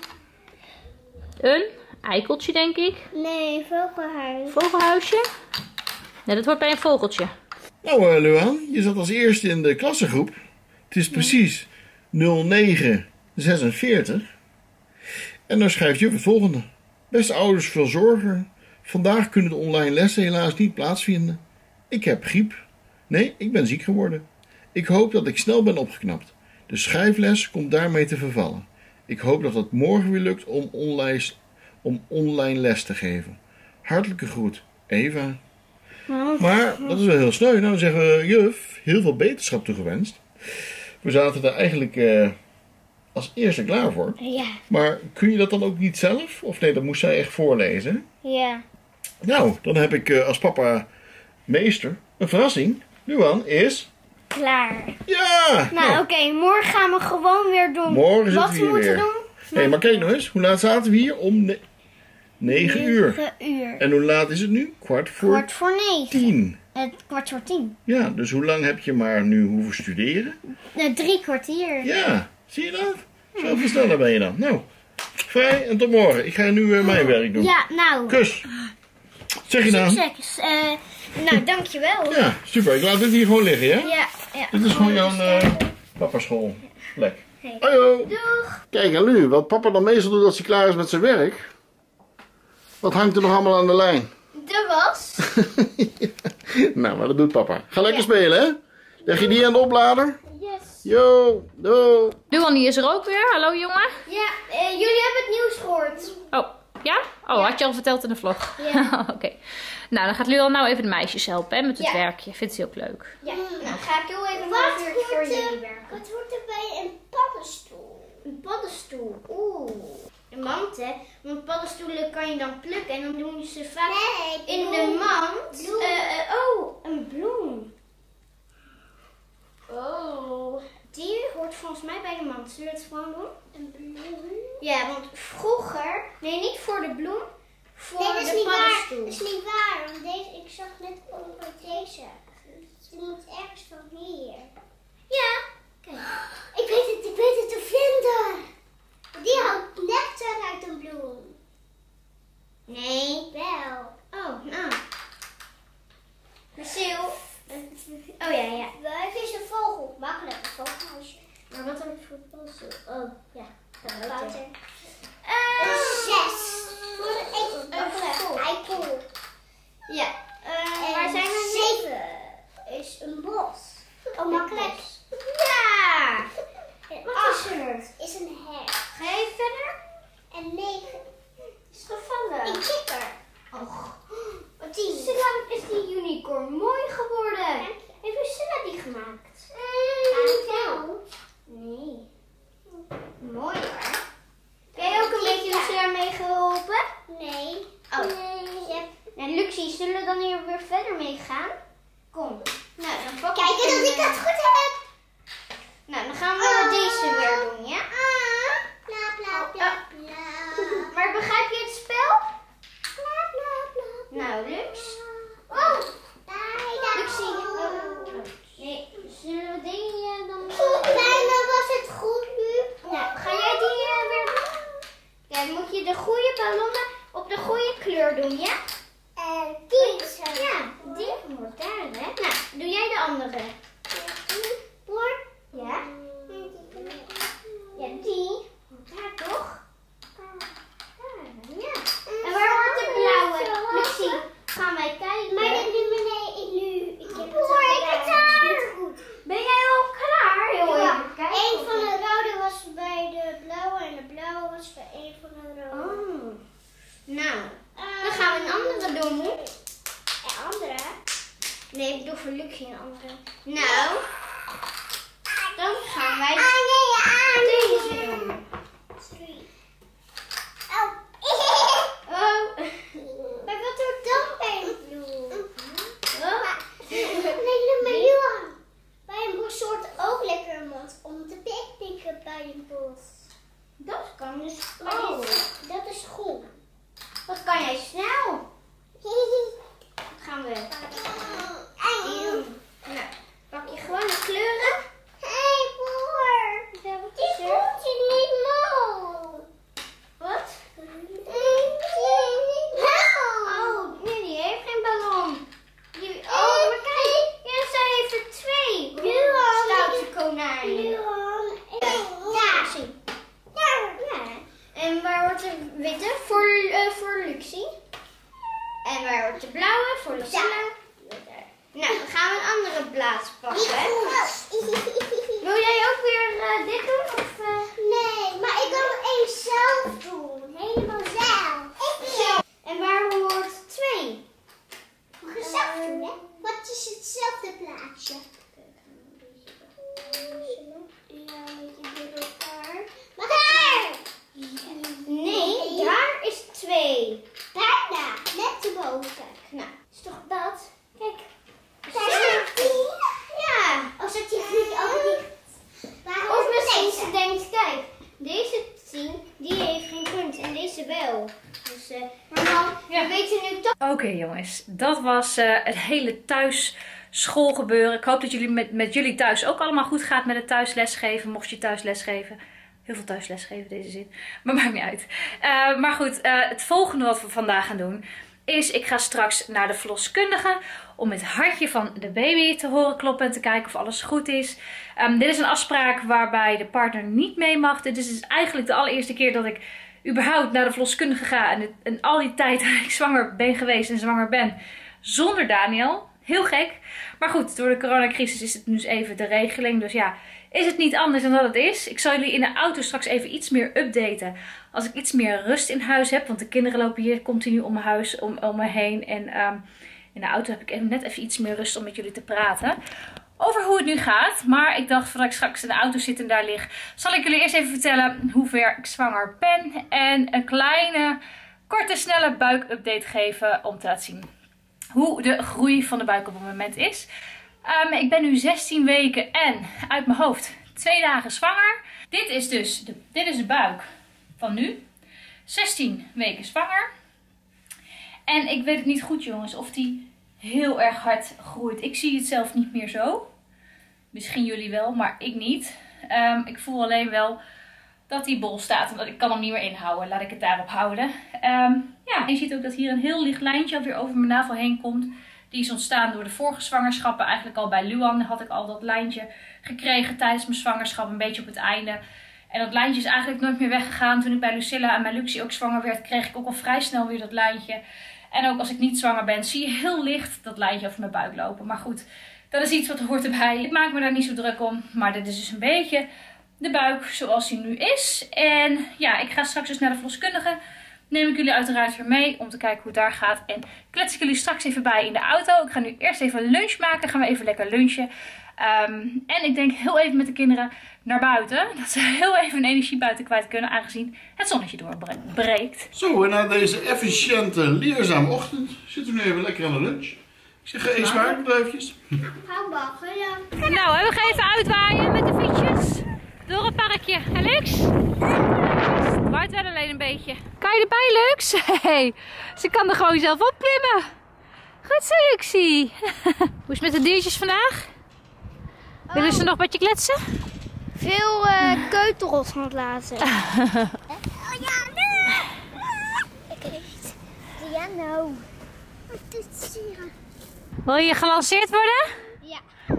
[SPEAKER 2] Een eikeltje, denk ik.
[SPEAKER 3] Nee, vogelhuis.
[SPEAKER 2] Vogelhuisje. Nee, dat hoort bij een vogeltje.
[SPEAKER 1] Nou uh, Luan, je zat als eerste in de klassengroep. Het is precies nul negen zesenveertig. En dan schrijft je het volgende. Beste ouders, veel zorgen. Vandaag kunnen de online lessen helaas niet plaatsvinden. Ik heb griep. Nee, ik ben ziek geworden. Ik hoop dat ik snel ben opgeknapt. De schrijfles komt daarmee te vervallen. Ik hoop dat het morgen weer lukt om online, om online les te geven. Hartelijke groet, Eva. Maar dat is wel heel sneu. Nou zeggen we, juf, heel veel beterschap toegewenst. We zaten er eigenlijk uh, als eerste klaar voor.
[SPEAKER 3] Ja.
[SPEAKER 1] Maar kun je dat dan ook niet zelf? Of nee, dat moest zij echt voorlezen.
[SPEAKER 3] Ja.
[SPEAKER 1] Nou, dan heb ik uh, als papa meester een verrassing. Luan is...
[SPEAKER 3] Klaar.
[SPEAKER 1] Ja!
[SPEAKER 3] Nou, oké. Morgen gaan we gewoon weer doen.
[SPEAKER 1] Morgen zitten
[SPEAKER 3] wat
[SPEAKER 1] we
[SPEAKER 3] we
[SPEAKER 1] hier
[SPEAKER 3] moeten
[SPEAKER 1] weer.
[SPEAKER 3] doen.
[SPEAKER 1] Hé, hey, maar kijk nog eens. Hoe laat zaten we hier? Om ne negen uur.
[SPEAKER 3] negen uur.
[SPEAKER 1] En hoe laat is het nu? Kwart voor
[SPEAKER 3] Kwart voor negen.
[SPEAKER 1] tien.
[SPEAKER 3] Het kwart voor tien.
[SPEAKER 1] Ja, dus hoe lang heb je maar nu hoeven studeren?
[SPEAKER 3] Uh, drie kwartier.
[SPEAKER 1] Ja, zie je dat? Zoveel sneller ben je dan. Nou, vrij en tot morgen. Ik ga nu uh, mijn werk doen.
[SPEAKER 3] Ja, nou.
[SPEAKER 1] Kus. Zeg je nou?
[SPEAKER 3] Succes. Uh, nou, dankjewel.
[SPEAKER 1] Ja, super. Ik laat dit hier gewoon liggen, ja?
[SPEAKER 3] Ja. ja.
[SPEAKER 1] Dit is gewoon jouw uh, papaschool. Plek.
[SPEAKER 3] Hey.
[SPEAKER 1] Hallo.
[SPEAKER 3] Doeg.
[SPEAKER 1] Kijk, en nu, wat papa dan meestal doet als hij klaar is met zijn werk. Wat hangt er nog allemaal aan de lijn?
[SPEAKER 3] De was.
[SPEAKER 1] Nou, maar dat doet papa. Ga lekker spelen, hè? Leg je die aan de oplader?
[SPEAKER 3] Yes.
[SPEAKER 1] Yo, doei.
[SPEAKER 2] Luan die is er ook weer. Hallo jongen.
[SPEAKER 3] Ja, uh, jullie hebben het nieuws gehoord.
[SPEAKER 2] Oh, ja? Oh, had je al verteld in de vlog?
[SPEAKER 3] Ja.
[SPEAKER 2] Oké. Nou, dan gaat Luan nou even de meisjes helpen hè, met het
[SPEAKER 3] Ja.
[SPEAKER 2] werkje. Vindt hij ook leuk.
[SPEAKER 3] Ja, nou ga ik heel even wat uurtje voor jullie werken. Wat hoort er bij een paddenstoel? Een paddenstoel, oeh. Een mand, hè? Want paddenstoelen kan je dan plukken en dan doen je ze vaak nee, in de mand. Uh, uh, oh, een bloem. Oh. Die hoort volgens mij bij de mand. Zullen we het gewoon doen? Een bloem? Ja, want vroeger, nee niet voor de bloem, voor nee, dat is de niet paddenstoel. Waar. Dat is niet waar, want deze, ik zag net over deze. Ze moet ergens van hier. Ja, kijk. Ik weet het, ik weet het te vinden. Die houdt nectar uit een bloem. Nee, wel. Oh, nou. Marcel. Oh ja, ja. Waar is een vogel? Makkelijk, een vogelhuisje. Maar wat heb ik voor paddenstoel? Oh, ja. Fouten. Een zes. Voor een eikel. Ja. Uh, waar zijn we? Zeven. Is een bos. Oh, makkelijk. Ja. Wat is er? Is een hert. Ga je verder? En negen. Is gevallen. Een kikker. Och. Wat tien. Is die unicorn mooi geworden? Heeft Lucilla die gemaakt? Mm, nee. Mooi hoor. Heb jij ook een beetje Lucilla meegeholpen? Nee. Oh. Nee. En Luxie, zullen we dan hier weer verder mee gaan? Kom. Nou, dan pak ik. Kijk dat ik het goed heb. Nou, dan gaan we uh, deze weer doen, ja? Uh, bla bla bla bla. Maar begrijp je het spel? Bla bla bla. Nou, Lux. Oh. Luxie. Oh. Nee, zullen we die uh, dan... Bijna was het goed nu. Nou, ga jij die uh, weer doen? Ja, dan moet je de goede ballonnen op de goede kleur doen, ja? En uh, die. Ja, die moet daar, hè? Nou, doe jij de andere. Hoor. Ja? Ja, die. Daar toch? Daar, ja. En waar hoort de blauwe? Luxie, gaan wij kijken. Nee, ik bedoel voor Luxie een andere. Nou, dan gaan wij deze doen. Oh. Oh. Maar wat doe ik dan bij een bloem? Oh. Nee, maar Johan. Bij een bos soort ook lekker een mond om te picknicken bij een bos. Dat kan dus. Oh. Dat is goed. Wat kan jij snel? Wat gaan we doen? Nou, pak je gewoon de kleuren. Hé, hey, boer. Die voelt je niet mooi. Wat? Oh, nee, die heeft geen ballon. Die, oh, maar kijk. Ja, zij heeft er twee. Stoute konijnen. Daar zie. Ja. En waar wordt de witte? Voor, uh, voor Luxie. En waar wordt de blauwe? Voor Lucilla. Nou, dan gaan we een andere blaad pakken. Wil jij ook weer uh, dit doen? Of, uh... Nee, maar ik kan het één zelf doen. Helemaal zelf. En waar hoort twee? Mag je zelf doen, hè? Wat is hetzelfde plaatje? Ja, een beetje door elkaar. Maar daar! Nee, daar is twee. Bijna, net erboven. Nou, is toch dat? Kijk. Daar staat die. Ja. Of zat die niet ook niet? Of misschien ze denkt, kijk, deze tien, die heeft geen punt en deze wel. Dus, uh, maar dan, ja. We weten nu toch.
[SPEAKER 2] Oké okay, jongens, dat was uh, het hele thuis schoolgebeuren. Ik hoop dat jullie met, met jullie thuis ook allemaal goed gaat met het thuislesgeven. Mocht je thuis lesgeven. Heel veel thuislesgeven deze zin. Maar maakt niet uit. Uh, maar goed, uh, het volgende wat we vandaag gaan doen is, ik ga straks naar de verloskundige om het hartje van de baby te horen kloppen en te kijken of alles goed is. Um, dit is een afspraak waarbij de partner niet mee mag. Dit is dus eigenlijk de allereerste keer dat ik überhaupt naar de verloskundige ga. En, het, en al die tijd dat ik zwanger ben geweest en zwanger ben zonder Daniel. Heel gek. Maar goed, door de coronacrisis is het nu eens even de regeling. Dus ja, is het niet anders dan dat het is. Ik zal jullie in de auto straks even iets meer updaten. Als ik iets meer rust in huis heb. Want de kinderen lopen hier continu om mijn huis, om, om me heen. En um, in de auto heb ik even, net even iets meer rust om met jullie te praten. Over hoe het nu gaat. Maar ik dacht, voordat ik straks in de auto zit en daar lig, zal ik jullie eerst even vertellen hoe ver ik zwanger ben. En een kleine, korte, snelle buikupdate geven om te laten zien hoe de groei van de buik op het moment is. Um, ik ben nu zestien weken en uit mijn hoofd twee dagen zwanger. Dit is dus de, dit is de buik van nu. zestien weken zwanger. En ik weet het niet goed jongens of die heel erg hard groeit. Ik zie het zelf niet meer zo. Misschien jullie wel, maar ik niet. Um, ik voel alleen wel dat die bol staat. En dat ik kan hem niet meer inhouden. Laat ik het daarop houden. Um, ja, je ziet ook dat hier een heel licht lijntje alweer over mijn navel heen komt. Die is ontstaan door de vorige zwangerschappen. Eigenlijk al bij Luan had ik al dat lijntje gekregen tijdens mijn zwangerschap. Een beetje op het einde. En dat lijntje is eigenlijk nooit meer weggegaan. Toen ik bij Lucilla en bij Luxie ook zwanger werd, kreeg ik ook al vrij snel weer dat lijntje. En ook als ik niet zwanger ben, zie je heel licht dat lijntje over mijn buik lopen. Maar goed, dat is iets wat hoort erbij. Ik maak me daar niet zo druk om. Maar dit is dus een beetje de buik zoals die nu is. En ja, ik ga straks dus naar de verloskundige. Neem ik jullie uiteraard weer mee om te kijken hoe het daar gaat. En klets ik jullie straks even bij in de auto. Ik ga nu eerst even lunch maken. Gaan we even lekker lunchen. Um, en ik denk heel even met de kinderen naar buiten. Dat ze heel even hun energie buiten kwijt kunnen. Aangezien het zonnetje doorbreekt.
[SPEAKER 1] Zo, en na deze efficiënte, leerzame ochtend zitten we nu even lekker aan de lunch. Ik zeg, eet smaakbedrijfjes.
[SPEAKER 3] Hou baggen, ja.
[SPEAKER 2] Nou, we gaan even uitwaaien met de fietsjes. Door het parkje. En Lux? Het waait wel alleen een beetje. Kan je erbij, Lux? Hey, ze kan er gewoon zelf op klimmen. Goed zo, Luxie. Hoe is het met de diertjes vandaag? Oh. Willen ze nog een beetje kletsen?
[SPEAKER 3] Veel uh, keuterot van het laten. Oh ja, nee! Ik weet. Ja, nou. Wat is het hier?
[SPEAKER 2] Wil je gelanceerd worden?
[SPEAKER 3] Ja.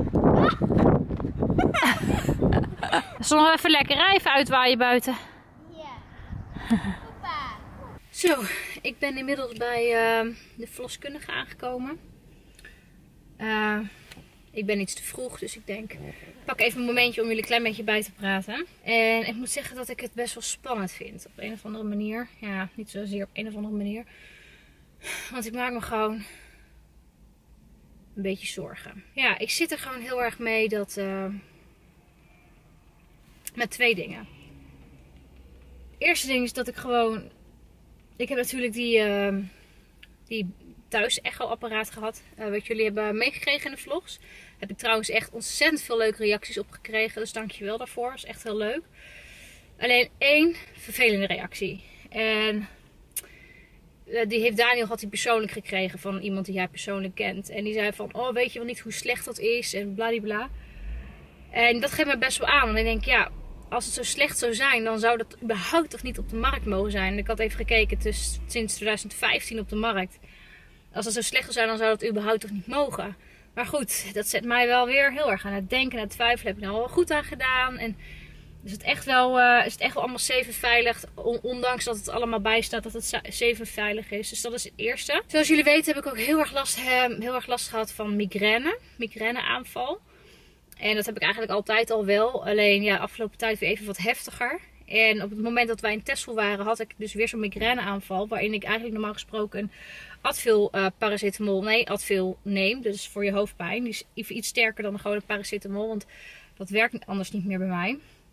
[SPEAKER 2] Zullen we even lekker even uitwaaien buiten?
[SPEAKER 3] Ja. Papa.
[SPEAKER 2] Zo, ik ben inmiddels bij uh, de verloskundige aangekomen. Uh, ik ben iets te vroeg, dus ik denk, ik pak even een momentje om jullie een klein beetje bij te praten. En ik moet zeggen dat ik het best wel spannend vind, op een of andere manier. Ja, niet zozeer op een of andere manier. Want ik maak me gewoon een beetje zorgen. Ja, ik zit er gewoon heel erg mee dat... Uh, met twee dingen. Het eerste ding is dat ik gewoon... Ik heb natuurlijk die, uh, die thuis echo-apparaat gehad. Uh, wat jullie hebben meegekregen in de vlogs. Heb ik trouwens echt ontzettend veel leuke reacties op gekregen. Dus dankjewel daarvoor. Dat is echt heel leuk. Alleen één vervelende reactie. En uh, die heeft Daniel had hij persoonlijk gekregen van iemand die hij persoonlijk kent. En die zei van, oh weet je wel niet hoe slecht dat is en bladibla. En dat geeft me best wel aan. Want ik denk, ja, als het zo slecht zou zijn, dan zou dat überhaupt toch niet op de markt mogen zijn. En ik had even gekeken, het is sinds twintig vijftien op de markt. Als het zo slecht zou zijn, dan zou dat überhaupt toch niet mogen. Maar goed, dat zet mij wel weer heel erg aan het denken en het twijfelen. Heb ik nou wel goed aan gedaan? En is het echt wel, uh, is het echt wel allemaal safe en veilig? Ondanks dat het allemaal bijstaat dat het safe en veilig is. Dus dat is het eerste. Zoals jullie weten heb ik ook heel erg last, heel erg last gehad van migraine. Migraineaanval. En dat heb ik eigenlijk altijd al wel. Alleen ja, afgelopen tijd weer even wat heftiger. En op het moment dat wij in Texel waren, had ik dus weer zo'n migraineaanval. Waarin ik eigenlijk normaal gesproken een Advil uh, paracetamol, nee, Advil neem. Dus voor je hoofdpijn. Die is even iets sterker dan gewoon een paracetamol. Want dat werkt anders niet meer bij mij.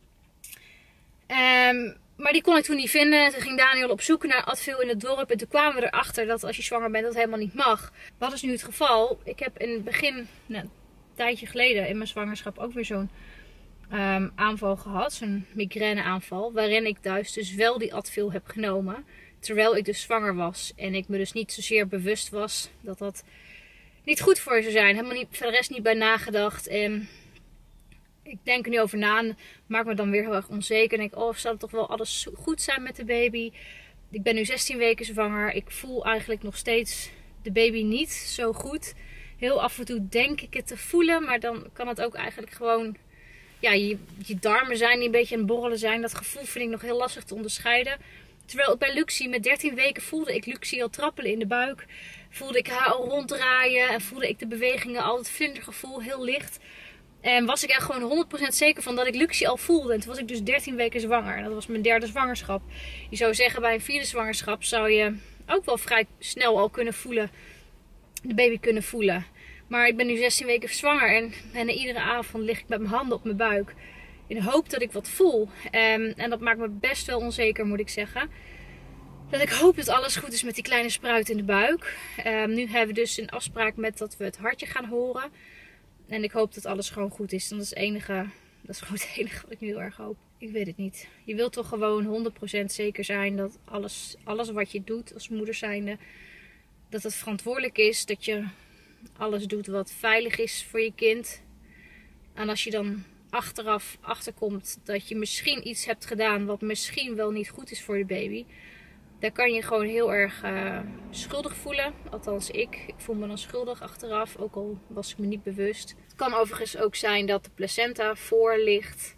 [SPEAKER 2] Um, maar die kon ik toen niet vinden. Toen ging Daniel op zoek naar Advil in het dorp. En toen kwamen we erachter dat als je zwanger bent dat helemaal niet mag. Wat is nu het geval? Ik heb in het begin, nou, een tijdje geleden in mijn zwangerschap ook weer zo'n um, aanval gehad. Zo'n migraineaanval. Waarin ik thuis dus wel die Advil heb genomen. Terwijl ik dus zwanger was. En ik me dus niet zozeer bewust was dat dat niet goed voor je zou zijn. Helemaal niet, voor de rest niet bij nagedacht. En ik denk er nu over na en maak me dan weer heel erg onzeker. En denk, oh, zou het toch wel alles goed zijn met de baby? Ik ben nu zestien weken zwanger. Ik voel eigenlijk nog steeds de baby niet zo goed. Heel af en toe denk ik het te voelen. Maar dan kan het ook eigenlijk gewoon... Ja, je, je darmen zijn die een beetje aan het borrelen zijn. Dat gevoel vind ik nog heel lastig te onderscheiden. Terwijl bij Luxie met dertien weken voelde ik Luxie al trappelen in de buik. Voelde ik haar al ronddraaien. En voelde ik de bewegingen al, het vlindergevoel, heel licht. En was ik er gewoon honderd procent zeker van dat ik Luxie al voelde. En toen was ik dus dertien weken zwanger. En dat was mijn derde zwangerschap. Je zou zeggen, bij een vierde zwangerschap zou je ook wel vrij snel al kunnen voelen. De baby kunnen voelen. Maar ik ben nu zestien weken zwanger. En bijna iedere avond lig ik met mijn handen op mijn buik. In de hoop dat ik wat voel. Um, en dat maakt me best wel onzeker, moet ik zeggen. Dat ik hoop dat alles goed is met die kleine spruit in de buik. Um, nu hebben we dus een afspraak met dat we het hartje gaan horen. En ik hoop dat alles gewoon goed is. Dat is het enige, dat is gewoon het enige wat ik nu heel erg hoop. Ik weet het niet. Je wilt toch gewoon honderd procent zeker zijn dat alles, alles wat je doet als moeder zijnde, dat het verantwoordelijk is. Dat je alles doet wat veilig is voor je kind. En als je dan achteraf achterkomt dat je misschien iets hebt gedaan wat misschien wel niet goed is voor de baby, daar kan je gewoon heel erg uh, schuldig voelen. Althans ik. Ik voel me dan schuldig achteraf. Ook al was ik me niet bewust. Het kan overigens ook zijn dat de placenta voor ligt.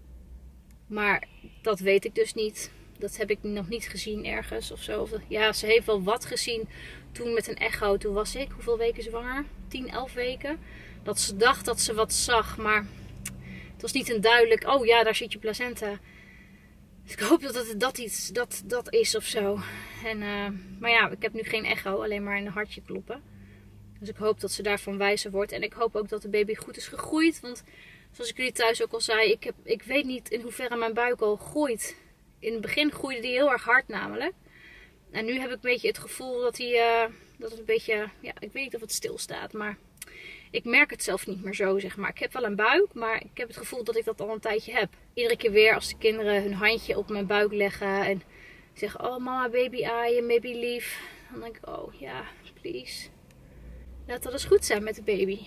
[SPEAKER 2] Maar dat weet ik dus niet. Dat heb ik nog niet gezien ergens of zo. Ja, ze heeft wel wat gezien toen met een echo. Toen was ik, hoeveel weken zwanger? tien, elf weken. Dat ze dacht dat ze wat zag. Maar het was niet een duidelijk, oh ja, daar zit je placenta. Dus ik hoop dat het dat iets dat, dat is of zo. En, uh, maar ja, ik heb nu geen echo, alleen maar een hartje kloppen. Dus ik hoop dat ze daarvan wijzer wordt. En ik hoop ook dat de baby goed is gegroeid. Want zoals ik jullie thuis ook al zei, ik, heb, ik weet niet in hoeverre mijn buik al groeit. In het begin groeide die heel erg hard namelijk. En nu heb ik een beetje het gevoel dat, die, uh, dat het een beetje, ja, ik weet niet of het stilstaat, maar ik merk het zelf niet meer zo, zeg maar. Ik heb wel een buik, maar ik heb het gevoel dat ik dat al een tijdje heb. Iedere keer weer als de kinderen hun handje op mijn buik leggen en zeggen, oh mama, baby aaien, baby lief. Dan denk ik, oh ja, please. Laat alles goed zijn met de baby.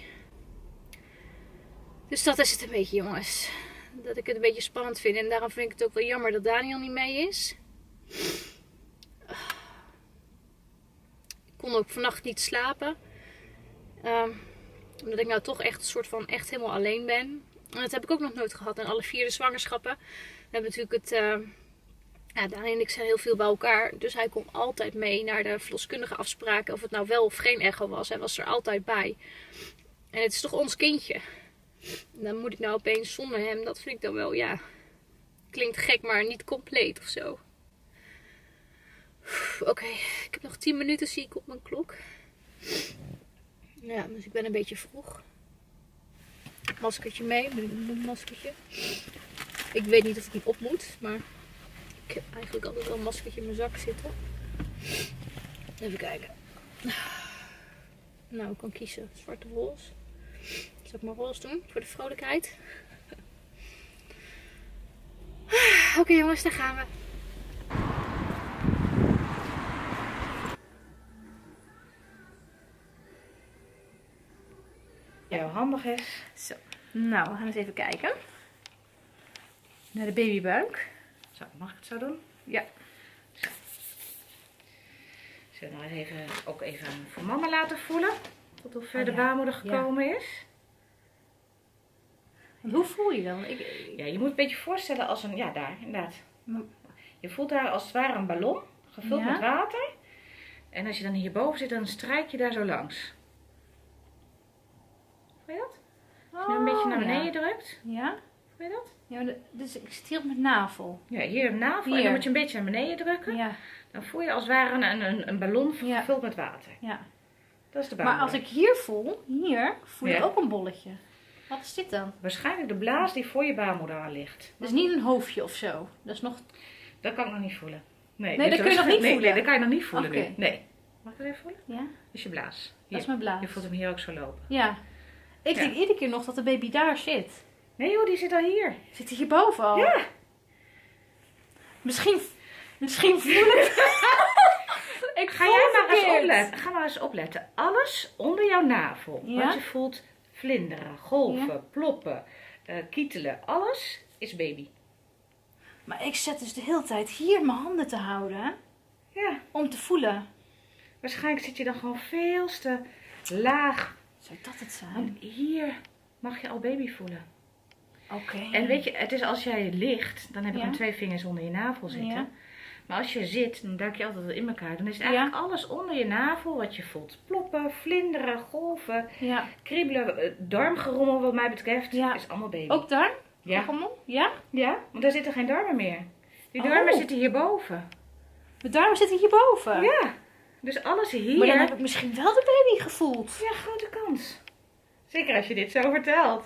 [SPEAKER 2] Dus dat is het een beetje, jongens. Dat ik het een beetje spannend vind. En daarom vind ik het ook wel jammer dat Daniel niet mee is. Ik kon ook vannacht niet slapen. Um, omdat ik nou toch echt een soort van echt helemaal alleen ben. En dat heb ik ook nog nooit gehad in alle vier de zwangerschappen. We hebben natuurlijk het... Uh, ja, Daniel en ik zijn heel veel bij elkaar. Dus hij kon altijd mee naar de verloskundige afspraken. Of het nou wel of geen echo was. Hij was er altijd bij. En het is toch ons kindje. En dan moet ik nou opeens zonder hem. Dat vind ik dan wel, ja... Klinkt gek, maar niet compleet of zo. Oké, okay, ik heb nog tien minuten, zie ik op mijn klok. Ja, dus ik ben een beetje vroeg. Maskertje mee, een maskertje. Ik weet niet of ik hem op moet, maar ik heb eigenlijk altijd wel een maskertje in mijn zak zitten. Even kijken. Nou, ik kan kiezen zwart of roze. Zal ik maar roze doen voor de vrolijkheid? Oké okay, jongens, daar gaan we.
[SPEAKER 5] Ja, handig is.
[SPEAKER 2] Zo, nou, we gaan eens even kijken. Naar de babybuik.
[SPEAKER 5] Zo, mag ik het zo doen?
[SPEAKER 2] Ja.
[SPEAKER 5] Zo. Zullen we nou even, ook even voor mama laten voelen? Tot hoe ver
[SPEAKER 2] Oh,
[SPEAKER 5] de
[SPEAKER 2] ja.
[SPEAKER 5] baarmoeder gekomen ja. is.
[SPEAKER 2] Want hoe voel je dan? Ik...
[SPEAKER 5] Ja, je moet een beetje voorstellen als een, ja daar, inderdaad. Je voelt daar als het ware een ballon, gevuld
[SPEAKER 2] ja.
[SPEAKER 5] met water. En als je dan hierboven zit, dan strijk je daar zo langs. Voel je dat? Als je nu een beetje naar beneden
[SPEAKER 2] ja.
[SPEAKER 5] drukt.
[SPEAKER 2] Ja?
[SPEAKER 5] Voel je dat?
[SPEAKER 2] Ja, de, dus ik zit hier op mijn navel.
[SPEAKER 5] Ja, hier op navel.
[SPEAKER 2] Hier.
[SPEAKER 5] En dan moet je een beetje naar beneden drukken.
[SPEAKER 2] Ja.
[SPEAKER 5] Dan voel je als het ware een, een, een ballon
[SPEAKER 2] Ja.
[SPEAKER 5] gevuld met water.
[SPEAKER 2] Ja.
[SPEAKER 5] Dat is de
[SPEAKER 2] Maar
[SPEAKER 5] baarmoeder.
[SPEAKER 2] als ik hier voel, hier, voel ik
[SPEAKER 5] Ja.
[SPEAKER 2] ook een bolletje. Wat is dit dan?
[SPEAKER 5] Waarschijnlijk de blaas die voor je baarmoeder aan ligt.
[SPEAKER 2] Dus niet een hoofdje of zo. Dat is nog...
[SPEAKER 5] Dat kan ik nog niet voelen. Nee,
[SPEAKER 2] Nee,
[SPEAKER 5] dit
[SPEAKER 2] dat kun je nog niet
[SPEAKER 5] nee,
[SPEAKER 2] voelen?
[SPEAKER 5] Nee, dat kan je nog niet voelen
[SPEAKER 2] Oké.
[SPEAKER 5] nu. Nee. Mag ik het even voelen?
[SPEAKER 2] Ja?
[SPEAKER 5] Dat is je blaas. Hier.
[SPEAKER 2] Dat is mijn blaas.
[SPEAKER 5] Je voelt hem hier ook zo lopen.
[SPEAKER 2] Ja. Ik
[SPEAKER 5] Ja.
[SPEAKER 2] denk iedere keer nog dat de baby daar zit.
[SPEAKER 5] Nee joh, die zit al hier.
[SPEAKER 2] Zit hij hierboven al?
[SPEAKER 5] Ja.
[SPEAKER 2] Misschien, misschien voel ik... ik
[SPEAKER 5] Ga
[SPEAKER 2] voel
[SPEAKER 5] jij maar eens
[SPEAKER 2] verkeerd.
[SPEAKER 5] opletten. Ga maar eens opletten. Alles onder jouw navel.
[SPEAKER 2] Ja?
[SPEAKER 5] Wat je voelt, vlinderen, golven,
[SPEAKER 2] Ja.
[SPEAKER 5] ploppen, uh, kietelen. Alles is baby.
[SPEAKER 2] Maar ik zet dus de hele tijd hier mijn handen te houden. Hè?
[SPEAKER 5] Ja.
[SPEAKER 2] Om te voelen.
[SPEAKER 5] Waarschijnlijk zit je dan gewoon veel te laag.
[SPEAKER 2] Zou dat het zijn?
[SPEAKER 5] Want hier mag je al baby voelen.
[SPEAKER 2] Oké.
[SPEAKER 5] En weet je, het is als jij ligt, dan heb je
[SPEAKER 2] Ja.
[SPEAKER 5] gewoon twee vingers onder je navel zitten.
[SPEAKER 2] Ja.
[SPEAKER 5] Maar als je zit, dan duik je altijd in elkaar. Dan is het eigenlijk
[SPEAKER 2] Ja.
[SPEAKER 5] alles onder je navel wat je voelt. Ploppen, vlinderen, golven,
[SPEAKER 2] Ja.
[SPEAKER 5] kriebelen, eh, darmgerommel wat mij betreft.
[SPEAKER 2] Ja.
[SPEAKER 5] Is allemaal baby.
[SPEAKER 2] Ook daar?
[SPEAKER 5] Ja.
[SPEAKER 2] Rommel? Ja?
[SPEAKER 5] Ja, want daar zitten geen darmen meer. Die
[SPEAKER 2] Oh.
[SPEAKER 5] darmen zitten hierboven.
[SPEAKER 2] De darmen zitten hierboven.
[SPEAKER 5] Ja. Dus alles hier.
[SPEAKER 2] Maar dan heb ik misschien wel de baby gevoeld.
[SPEAKER 5] Ja, grote kans. Zeker als je dit zo vertelt.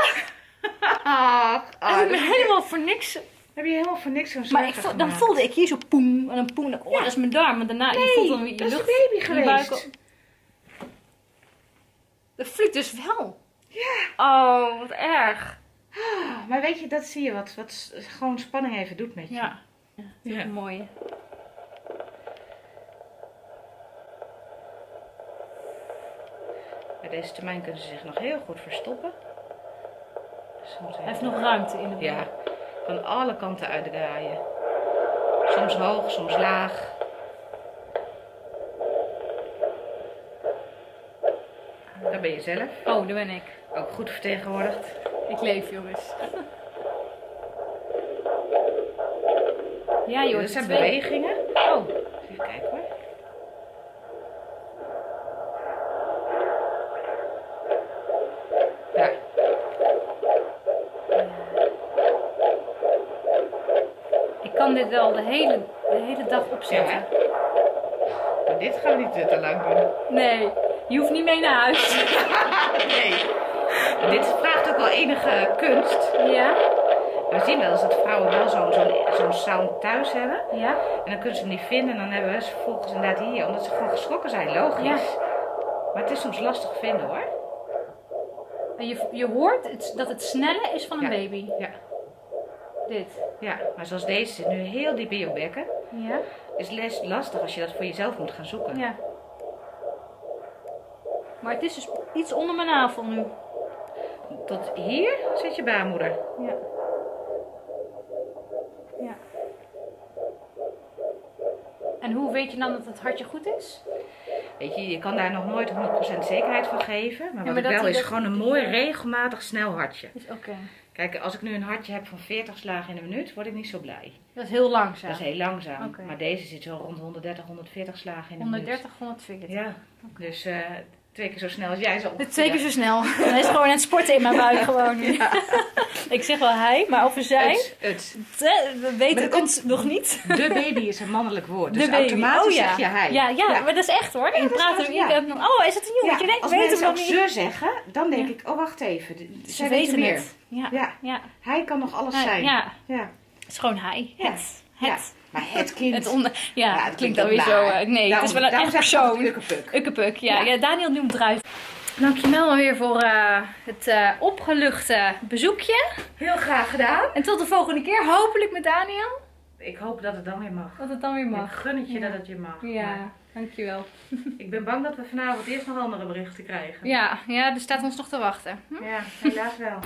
[SPEAKER 5] Ach,
[SPEAKER 2] Dat heb ik me helemaal voor niks.
[SPEAKER 5] heb je helemaal voor niks zo'n
[SPEAKER 2] Maar
[SPEAKER 5] zorgen
[SPEAKER 2] ik voel, dan
[SPEAKER 5] gemaakt.
[SPEAKER 2] voelde ik hier zo poem en een poem. Oh,
[SPEAKER 5] Ja.
[SPEAKER 2] dat is mijn darm. En daarna je
[SPEAKER 5] Nee,
[SPEAKER 2] voelt dan weer je
[SPEAKER 5] dat is
[SPEAKER 2] lucht.
[SPEAKER 5] de baby
[SPEAKER 2] in je buik.
[SPEAKER 5] geweest.
[SPEAKER 2] Dat vliegt dus wel.
[SPEAKER 5] Ja.
[SPEAKER 2] Oh, wat erg.
[SPEAKER 5] Ah, maar weet je, dat zie je wat, wat s- gewoon spanning even doet met je.
[SPEAKER 2] Ja. Ja, dat is
[SPEAKER 5] Ja.
[SPEAKER 2] een mooie.
[SPEAKER 5] Bij deze termijn kunnen ze zich nog heel goed verstoppen. Soms
[SPEAKER 2] Hij heeft nog ruimte in de buik.
[SPEAKER 5] Ja, van alle kanten uitdraaien. Soms hoog, soms laag. Daar ben je zelf.
[SPEAKER 2] Oh, daar ben ik.
[SPEAKER 5] Ook goed vertegenwoordigd.
[SPEAKER 2] Ik leef, jongens. Ja, joh.
[SPEAKER 5] Dat zijn
[SPEAKER 2] twee.
[SPEAKER 5] bewegingen. Oh, even kijken hoor. Daar.
[SPEAKER 2] Ik kan dit wel de hele, de hele dag opzetten.
[SPEAKER 5] Ja. Maar dit gaan we niet te lang doen.
[SPEAKER 2] Nee, je hoeft niet mee naar huis.
[SPEAKER 5] Nee. Dit vraagt ook wel enige kunst.
[SPEAKER 2] Ja?
[SPEAKER 5] We zien wel eens dat vrouwen wel zo'n zo'n zo'n sound thuis hebben.
[SPEAKER 2] Ja?
[SPEAKER 5] En dan kunnen ze hem niet vinden en dan hebben we ze vervolgens inderdaad hier. Omdat ze gewoon geschrokken zijn, logisch.
[SPEAKER 2] Ja.
[SPEAKER 5] Maar het is soms lastig vinden hoor.
[SPEAKER 2] En je, je hoort het, dat het snelle is van een
[SPEAKER 5] Ja.
[SPEAKER 2] baby.
[SPEAKER 5] Ja.
[SPEAKER 2] Dit.
[SPEAKER 5] Ja, maar zoals deze zit nu heel diep in je bekken.
[SPEAKER 2] Ja?
[SPEAKER 5] Is les lastig als je dat voor jezelf moet gaan zoeken.
[SPEAKER 2] Ja. Maar het is dus iets onder mijn navel nu.
[SPEAKER 5] Tot hier zit je baarmoeder.
[SPEAKER 2] Ja. Ja. En hoe weet je dan dat het hartje goed is?
[SPEAKER 5] Weet je, je kan daar nog nooit honderd procent zekerheid van geven. Maar wat
[SPEAKER 2] maar
[SPEAKER 5] ik
[SPEAKER 2] dat
[SPEAKER 5] wel
[SPEAKER 2] die-
[SPEAKER 5] is
[SPEAKER 2] dat-
[SPEAKER 5] gewoon een mooi regelmatig snel hartje.
[SPEAKER 2] Is oké.
[SPEAKER 5] Kijk, als ik nu een hartje heb van veertig slagen in een minuut, word ik niet zo blij.
[SPEAKER 2] Dat is heel langzaam.
[SPEAKER 5] Dat is heel langzaam.
[SPEAKER 2] Oké.
[SPEAKER 5] Maar deze zit zo rond honderddertig, honderdveertig slagen in een
[SPEAKER 2] honderddertig, honderdveertig.
[SPEAKER 5] minuut. Ja, dus eh, twee keer zo snel als jij zo.
[SPEAKER 2] Dit is twee keer zo snel. Hij is gewoon aan het sporten in mijn buik gewoon nu. Ik zeg wel hij, maar of we zijn.
[SPEAKER 5] Het, het.
[SPEAKER 2] We weten
[SPEAKER 5] Maar
[SPEAKER 2] het nog niet.
[SPEAKER 5] De baby is een mannelijk woord. Dus
[SPEAKER 2] De baby.
[SPEAKER 5] automatisch
[SPEAKER 2] Oh, ja.
[SPEAKER 5] zeg je hij.
[SPEAKER 2] Ja, ja,
[SPEAKER 5] Ja.
[SPEAKER 2] maar dat is echt hoor.
[SPEAKER 5] Ja,
[SPEAKER 2] Je
[SPEAKER 5] dat is
[SPEAKER 2] praat
[SPEAKER 5] echt,
[SPEAKER 2] er,
[SPEAKER 5] ja.
[SPEAKER 2] je denkt, oh, is het een jongetje?
[SPEAKER 5] Ja,
[SPEAKER 2] Nee,
[SPEAKER 5] als
[SPEAKER 2] ik weet
[SPEAKER 5] mensen
[SPEAKER 2] het
[SPEAKER 5] ook
[SPEAKER 2] nog niet.
[SPEAKER 5] ze zeggen, dan denk
[SPEAKER 2] Ja.
[SPEAKER 5] ik, oh wacht even.
[SPEAKER 2] Ze
[SPEAKER 5] Zij
[SPEAKER 2] weten
[SPEAKER 5] meer.
[SPEAKER 2] het. Ja,
[SPEAKER 5] Ja.
[SPEAKER 2] ja.
[SPEAKER 5] Hij kan nog alles
[SPEAKER 2] Ja,
[SPEAKER 5] zijn.
[SPEAKER 2] ja.
[SPEAKER 5] Ja.
[SPEAKER 2] Het is gewoon hij.
[SPEAKER 5] Ja.
[SPEAKER 2] Het.
[SPEAKER 5] Ja.
[SPEAKER 2] Het.
[SPEAKER 5] Maar het kind.
[SPEAKER 2] Het onder, ja,
[SPEAKER 5] Ja,
[SPEAKER 2] het klinkt
[SPEAKER 5] ook
[SPEAKER 2] alweer zo.
[SPEAKER 5] naar.
[SPEAKER 2] uh, Nee,
[SPEAKER 5] Daarom-
[SPEAKER 2] het is wel een
[SPEAKER 5] daarom
[SPEAKER 2] echt
[SPEAKER 5] zeg ik altijd
[SPEAKER 2] persoon.
[SPEAKER 5] ukkepuk.
[SPEAKER 2] Ukkepuk, ja.
[SPEAKER 5] Ja.
[SPEAKER 2] ja. Daniel noemt druif. Dankjewel alweer voor uh, het uh, opgeluchte bezoekje.
[SPEAKER 5] Heel graag gedaan.
[SPEAKER 2] En tot de volgende keer. Hopelijk met Daniel.
[SPEAKER 5] Ik hoop dat het dan weer mag.
[SPEAKER 2] Dat het dan weer
[SPEAKER 5] Ik
[SPEAKER 2] mag.
[SPEAKER 5] gun het je
[SPEAKER 2] Ja.
[SPEAKER 5] dat het je mag. Maar
[SPEAKER 2] Ja, dankjewel.
[SPEAKER 5] ik ben bang dat we vanavond eerst nog andere berichten krijgen.
[SPEAKER 2] Ja, ja, er staat ons nog te wachten. Hm?
[SPEAKER 5] Ja, helaas wel.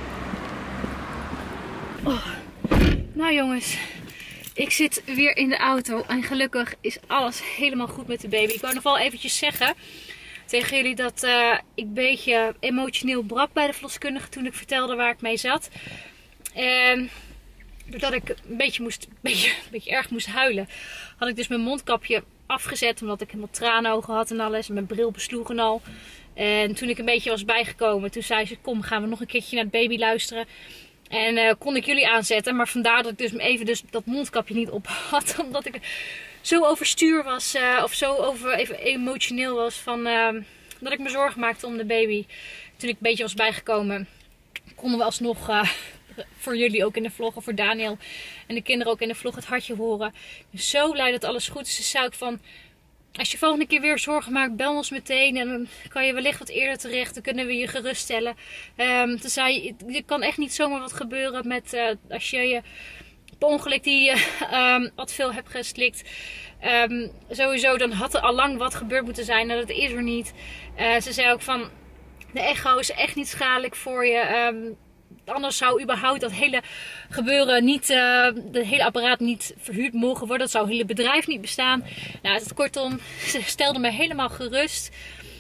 [SPEAKER 2] Nou jongens, ik zit weer in de auto en gelukkig is alles helemaal goed met de baby. Ik wou nog wel eventjes zeggen tegen jullie dat uh, ik een beetje emotioneel brak bij de verloskundige toen ik vertelde waar ik mee zat. En doordat ik een beetje, moest, een beetje, een beetje erg moest huilen, had ik dus mijn mondkapje afgezet omdat ik helemaal traanogen had en alles. En mijn bril besloeg en al. En toen ik een beetje was bijgekomen, toen zei ze, kom gaan we nog een keertje naar het baby luisteren. En uh, kon ik jullie aanzetten, maar vandaar dat ik dus even dus dat mondkapje niet op had. Omdat ik zo overstuur was, uh, of zo over, even emotioneel was, van, uh, dat ik me zorgen maakte om de baby. Toen ik een beetje was bijgekomen, konden we alsnog uh, voor jullie ook in de vlog, of voor Daniel en de kinderen ook in de vlog het hartje horen. Ik ben zo blij dat alles goed is. Dus zei ik van, als je volgende keer weer zorgen maakt, bel ons meteen. En dan kan je wellicht wat eerder terecht. Dan kunnen we je geruststellen. Um, toen zei je, er kan echt niet zomaar wat gebeuren met uh, als je je per ongeluk die uh, um, Advil hebt geslikt. Um, sowieso, dan had er al lang wat gebeurd moeten zijn. En dat is er niet. Uh, ze zei ook van, de echo is echt niet schadelijk voor je. Um, Anders zou überhaupt dat hele gebeuren niet, uh, het hele apparaat niet verhuurd mogen worden. Dat zou het hele bedrijf niet bestaan. Nou, het, kortom, ze stelde me helemaal gerust.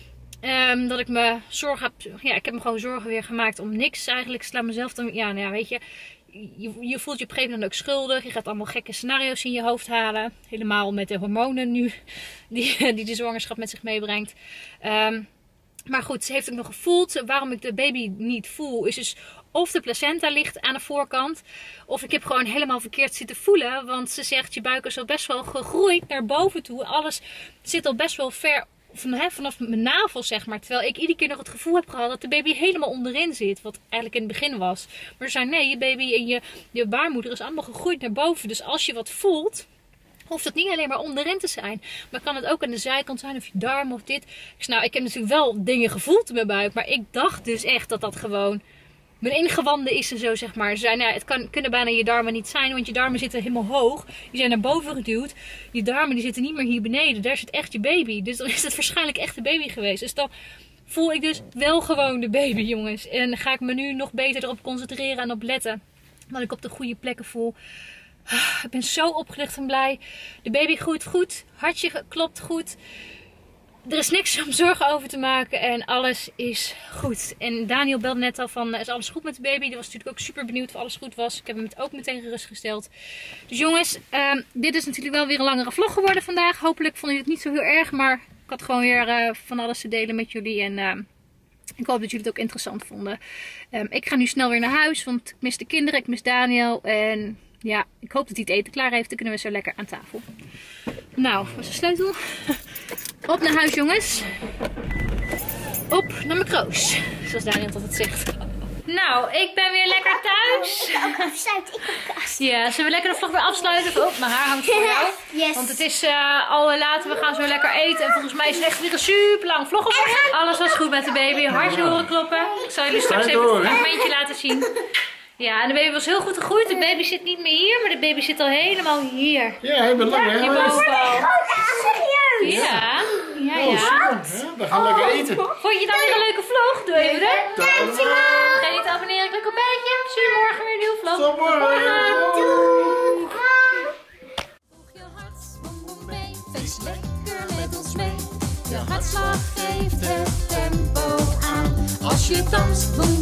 [SPEAKER 2] Um, dat ik me zorgen heb, ja, ik heb me gewoon zorgen weer gemaakt om niks eigenlijk. Ik sla mezelf dan, ja, nou ja, weet je. Je, je voelt je op een gegeven moment ook schuldig. Je gaat allemaal gekke scenario's in je hoofd halen. Helemaal met de hormonen nu, die, die de zwangerschap met zich meebrengt. Um, maar goed, ze heeft ook nog gevoeld. Waarom ik de baby niet voel, is dus of de placenta ligt aan de voorkant, of ik heb gewoon helemaal verkeerd zitten voelen. Want ze zegt, je buik is al best wel gegroeid naar boven toe. Alles zit al best wel ver van, hè, vanaf mijn navel, zeg maar. Terwijl ik iedere keer nog het gevoel heb gehad dat de baby helemaal onderin zit. Wat eigenlijk in het begin was. Maar ze zei, nee, je baby en je, je baarmoeder is allemaal gegroeid naar boven. Dus als je wat voelt, hoeft het niet alleen maar onderin te zijn. Maar kan het ook aan de zijkant zijn, of je darm of dit. Ik zei, nou, ik heb natuurlijk wel dingen gevoeld in mijn buik. Maar ik dacht dus echt dat dat gewoon mijn ingewanden is en zo, zeg maar. Ze zei, nou, het kan, kunnen bijna je darmen niet zijn, want je darmen zitten helemaal hoog. Die zijn naar boven geduwd. Je darmen die zitten niet meer hier beneden. Daar zit echt je baby. Dus dan is het waarschijnlijk echt de baby geweest. Dus dan voel ik dus wel gewoon de baby, jongens. En ga ik me nu nog beter erop concentreren en op letten. Dat ik op de goede plekken voel. Ik ben zo opgelucht en blij. De baby groeit goed. Hartje klopt goed. Er is niks om zorgen over te maken en alles is goed. En Daniel belde net al van, is alles goed met de baby? Die was natuurlijk ook super benieuwd of alles goed was. Ik heb hem het ook meteen gerustgesteld. Dus jongens, um, dit is natuurlijk wel weer een langere vlog geworden vandaag. Hopelijk vonden jullie het niet zo heel erg, maar ik had gewoon weer uh, van alles te delen met jullie. En uh, ik hoop dat jullie het ook interessant vonden. Um, ik ga nu snel weer naar huis, want ik mis de kinderen, ik mis Daniel. En ja, ik hoop dat hij het eten klaar heeft. Dan kunnen we zo lekker aan tafel. Nou, waar is de sleutel? Op naar huis, jongens. Op naar mijn kroos. Zoals Daniel altijd zegt. Nou, ik ben weer lekker thuis.
[SPEAKER 3] Ik ga ook afsluiten. Ik heb kast.
[SPEAKER 2] Ja, zullen we lekker de vlog weer afsluiten? Oh, mijn haar hangt voor jou.
[SPEAKER 3] Yes.
[SPEAKER 2] Want het is uh, al laat. We gaan zo lekker eten. En volgens mij is het echt weer een super lang vlog geworden. Alles was goed met de baby. Hartje horen kloppen. Ik zal jullie straks even het fragmentje laten zien. Ja, en de baby was heel goed gegroeid. De baby zit niet meer hier, maar de baby zit al helemaal hier.
[SPEAKER 1] Ja, hij bent lang hè?
[SPEAKER 2] Hierboven al.
[SPEAKER 3] Serieus?
[SPEAKER 2] Ja, ja,
[SPEAKER 1] Oh,
[SPEAKER 2] ja.
[SPEAKER 1] super, hè? We gaan lekker eten.
[SPEAKER 2] Vond je dan weer een leuke vlog? Doe even hè.
[SPEAKER 3] Dankjewel.
[SPEAKER 2] Vergeet niet te abonneren, klik op een beetje. Zie je morgen weer een nieuwe vlog.
[SPEAKER 1] Tot morgen.
[SPEAKER 3] Doei.
[SPEAKER 6] Volg je hart, bom bom mee, feest lekker met ons mee. Je hartslag geeft het tempo aan. Als je danst, bom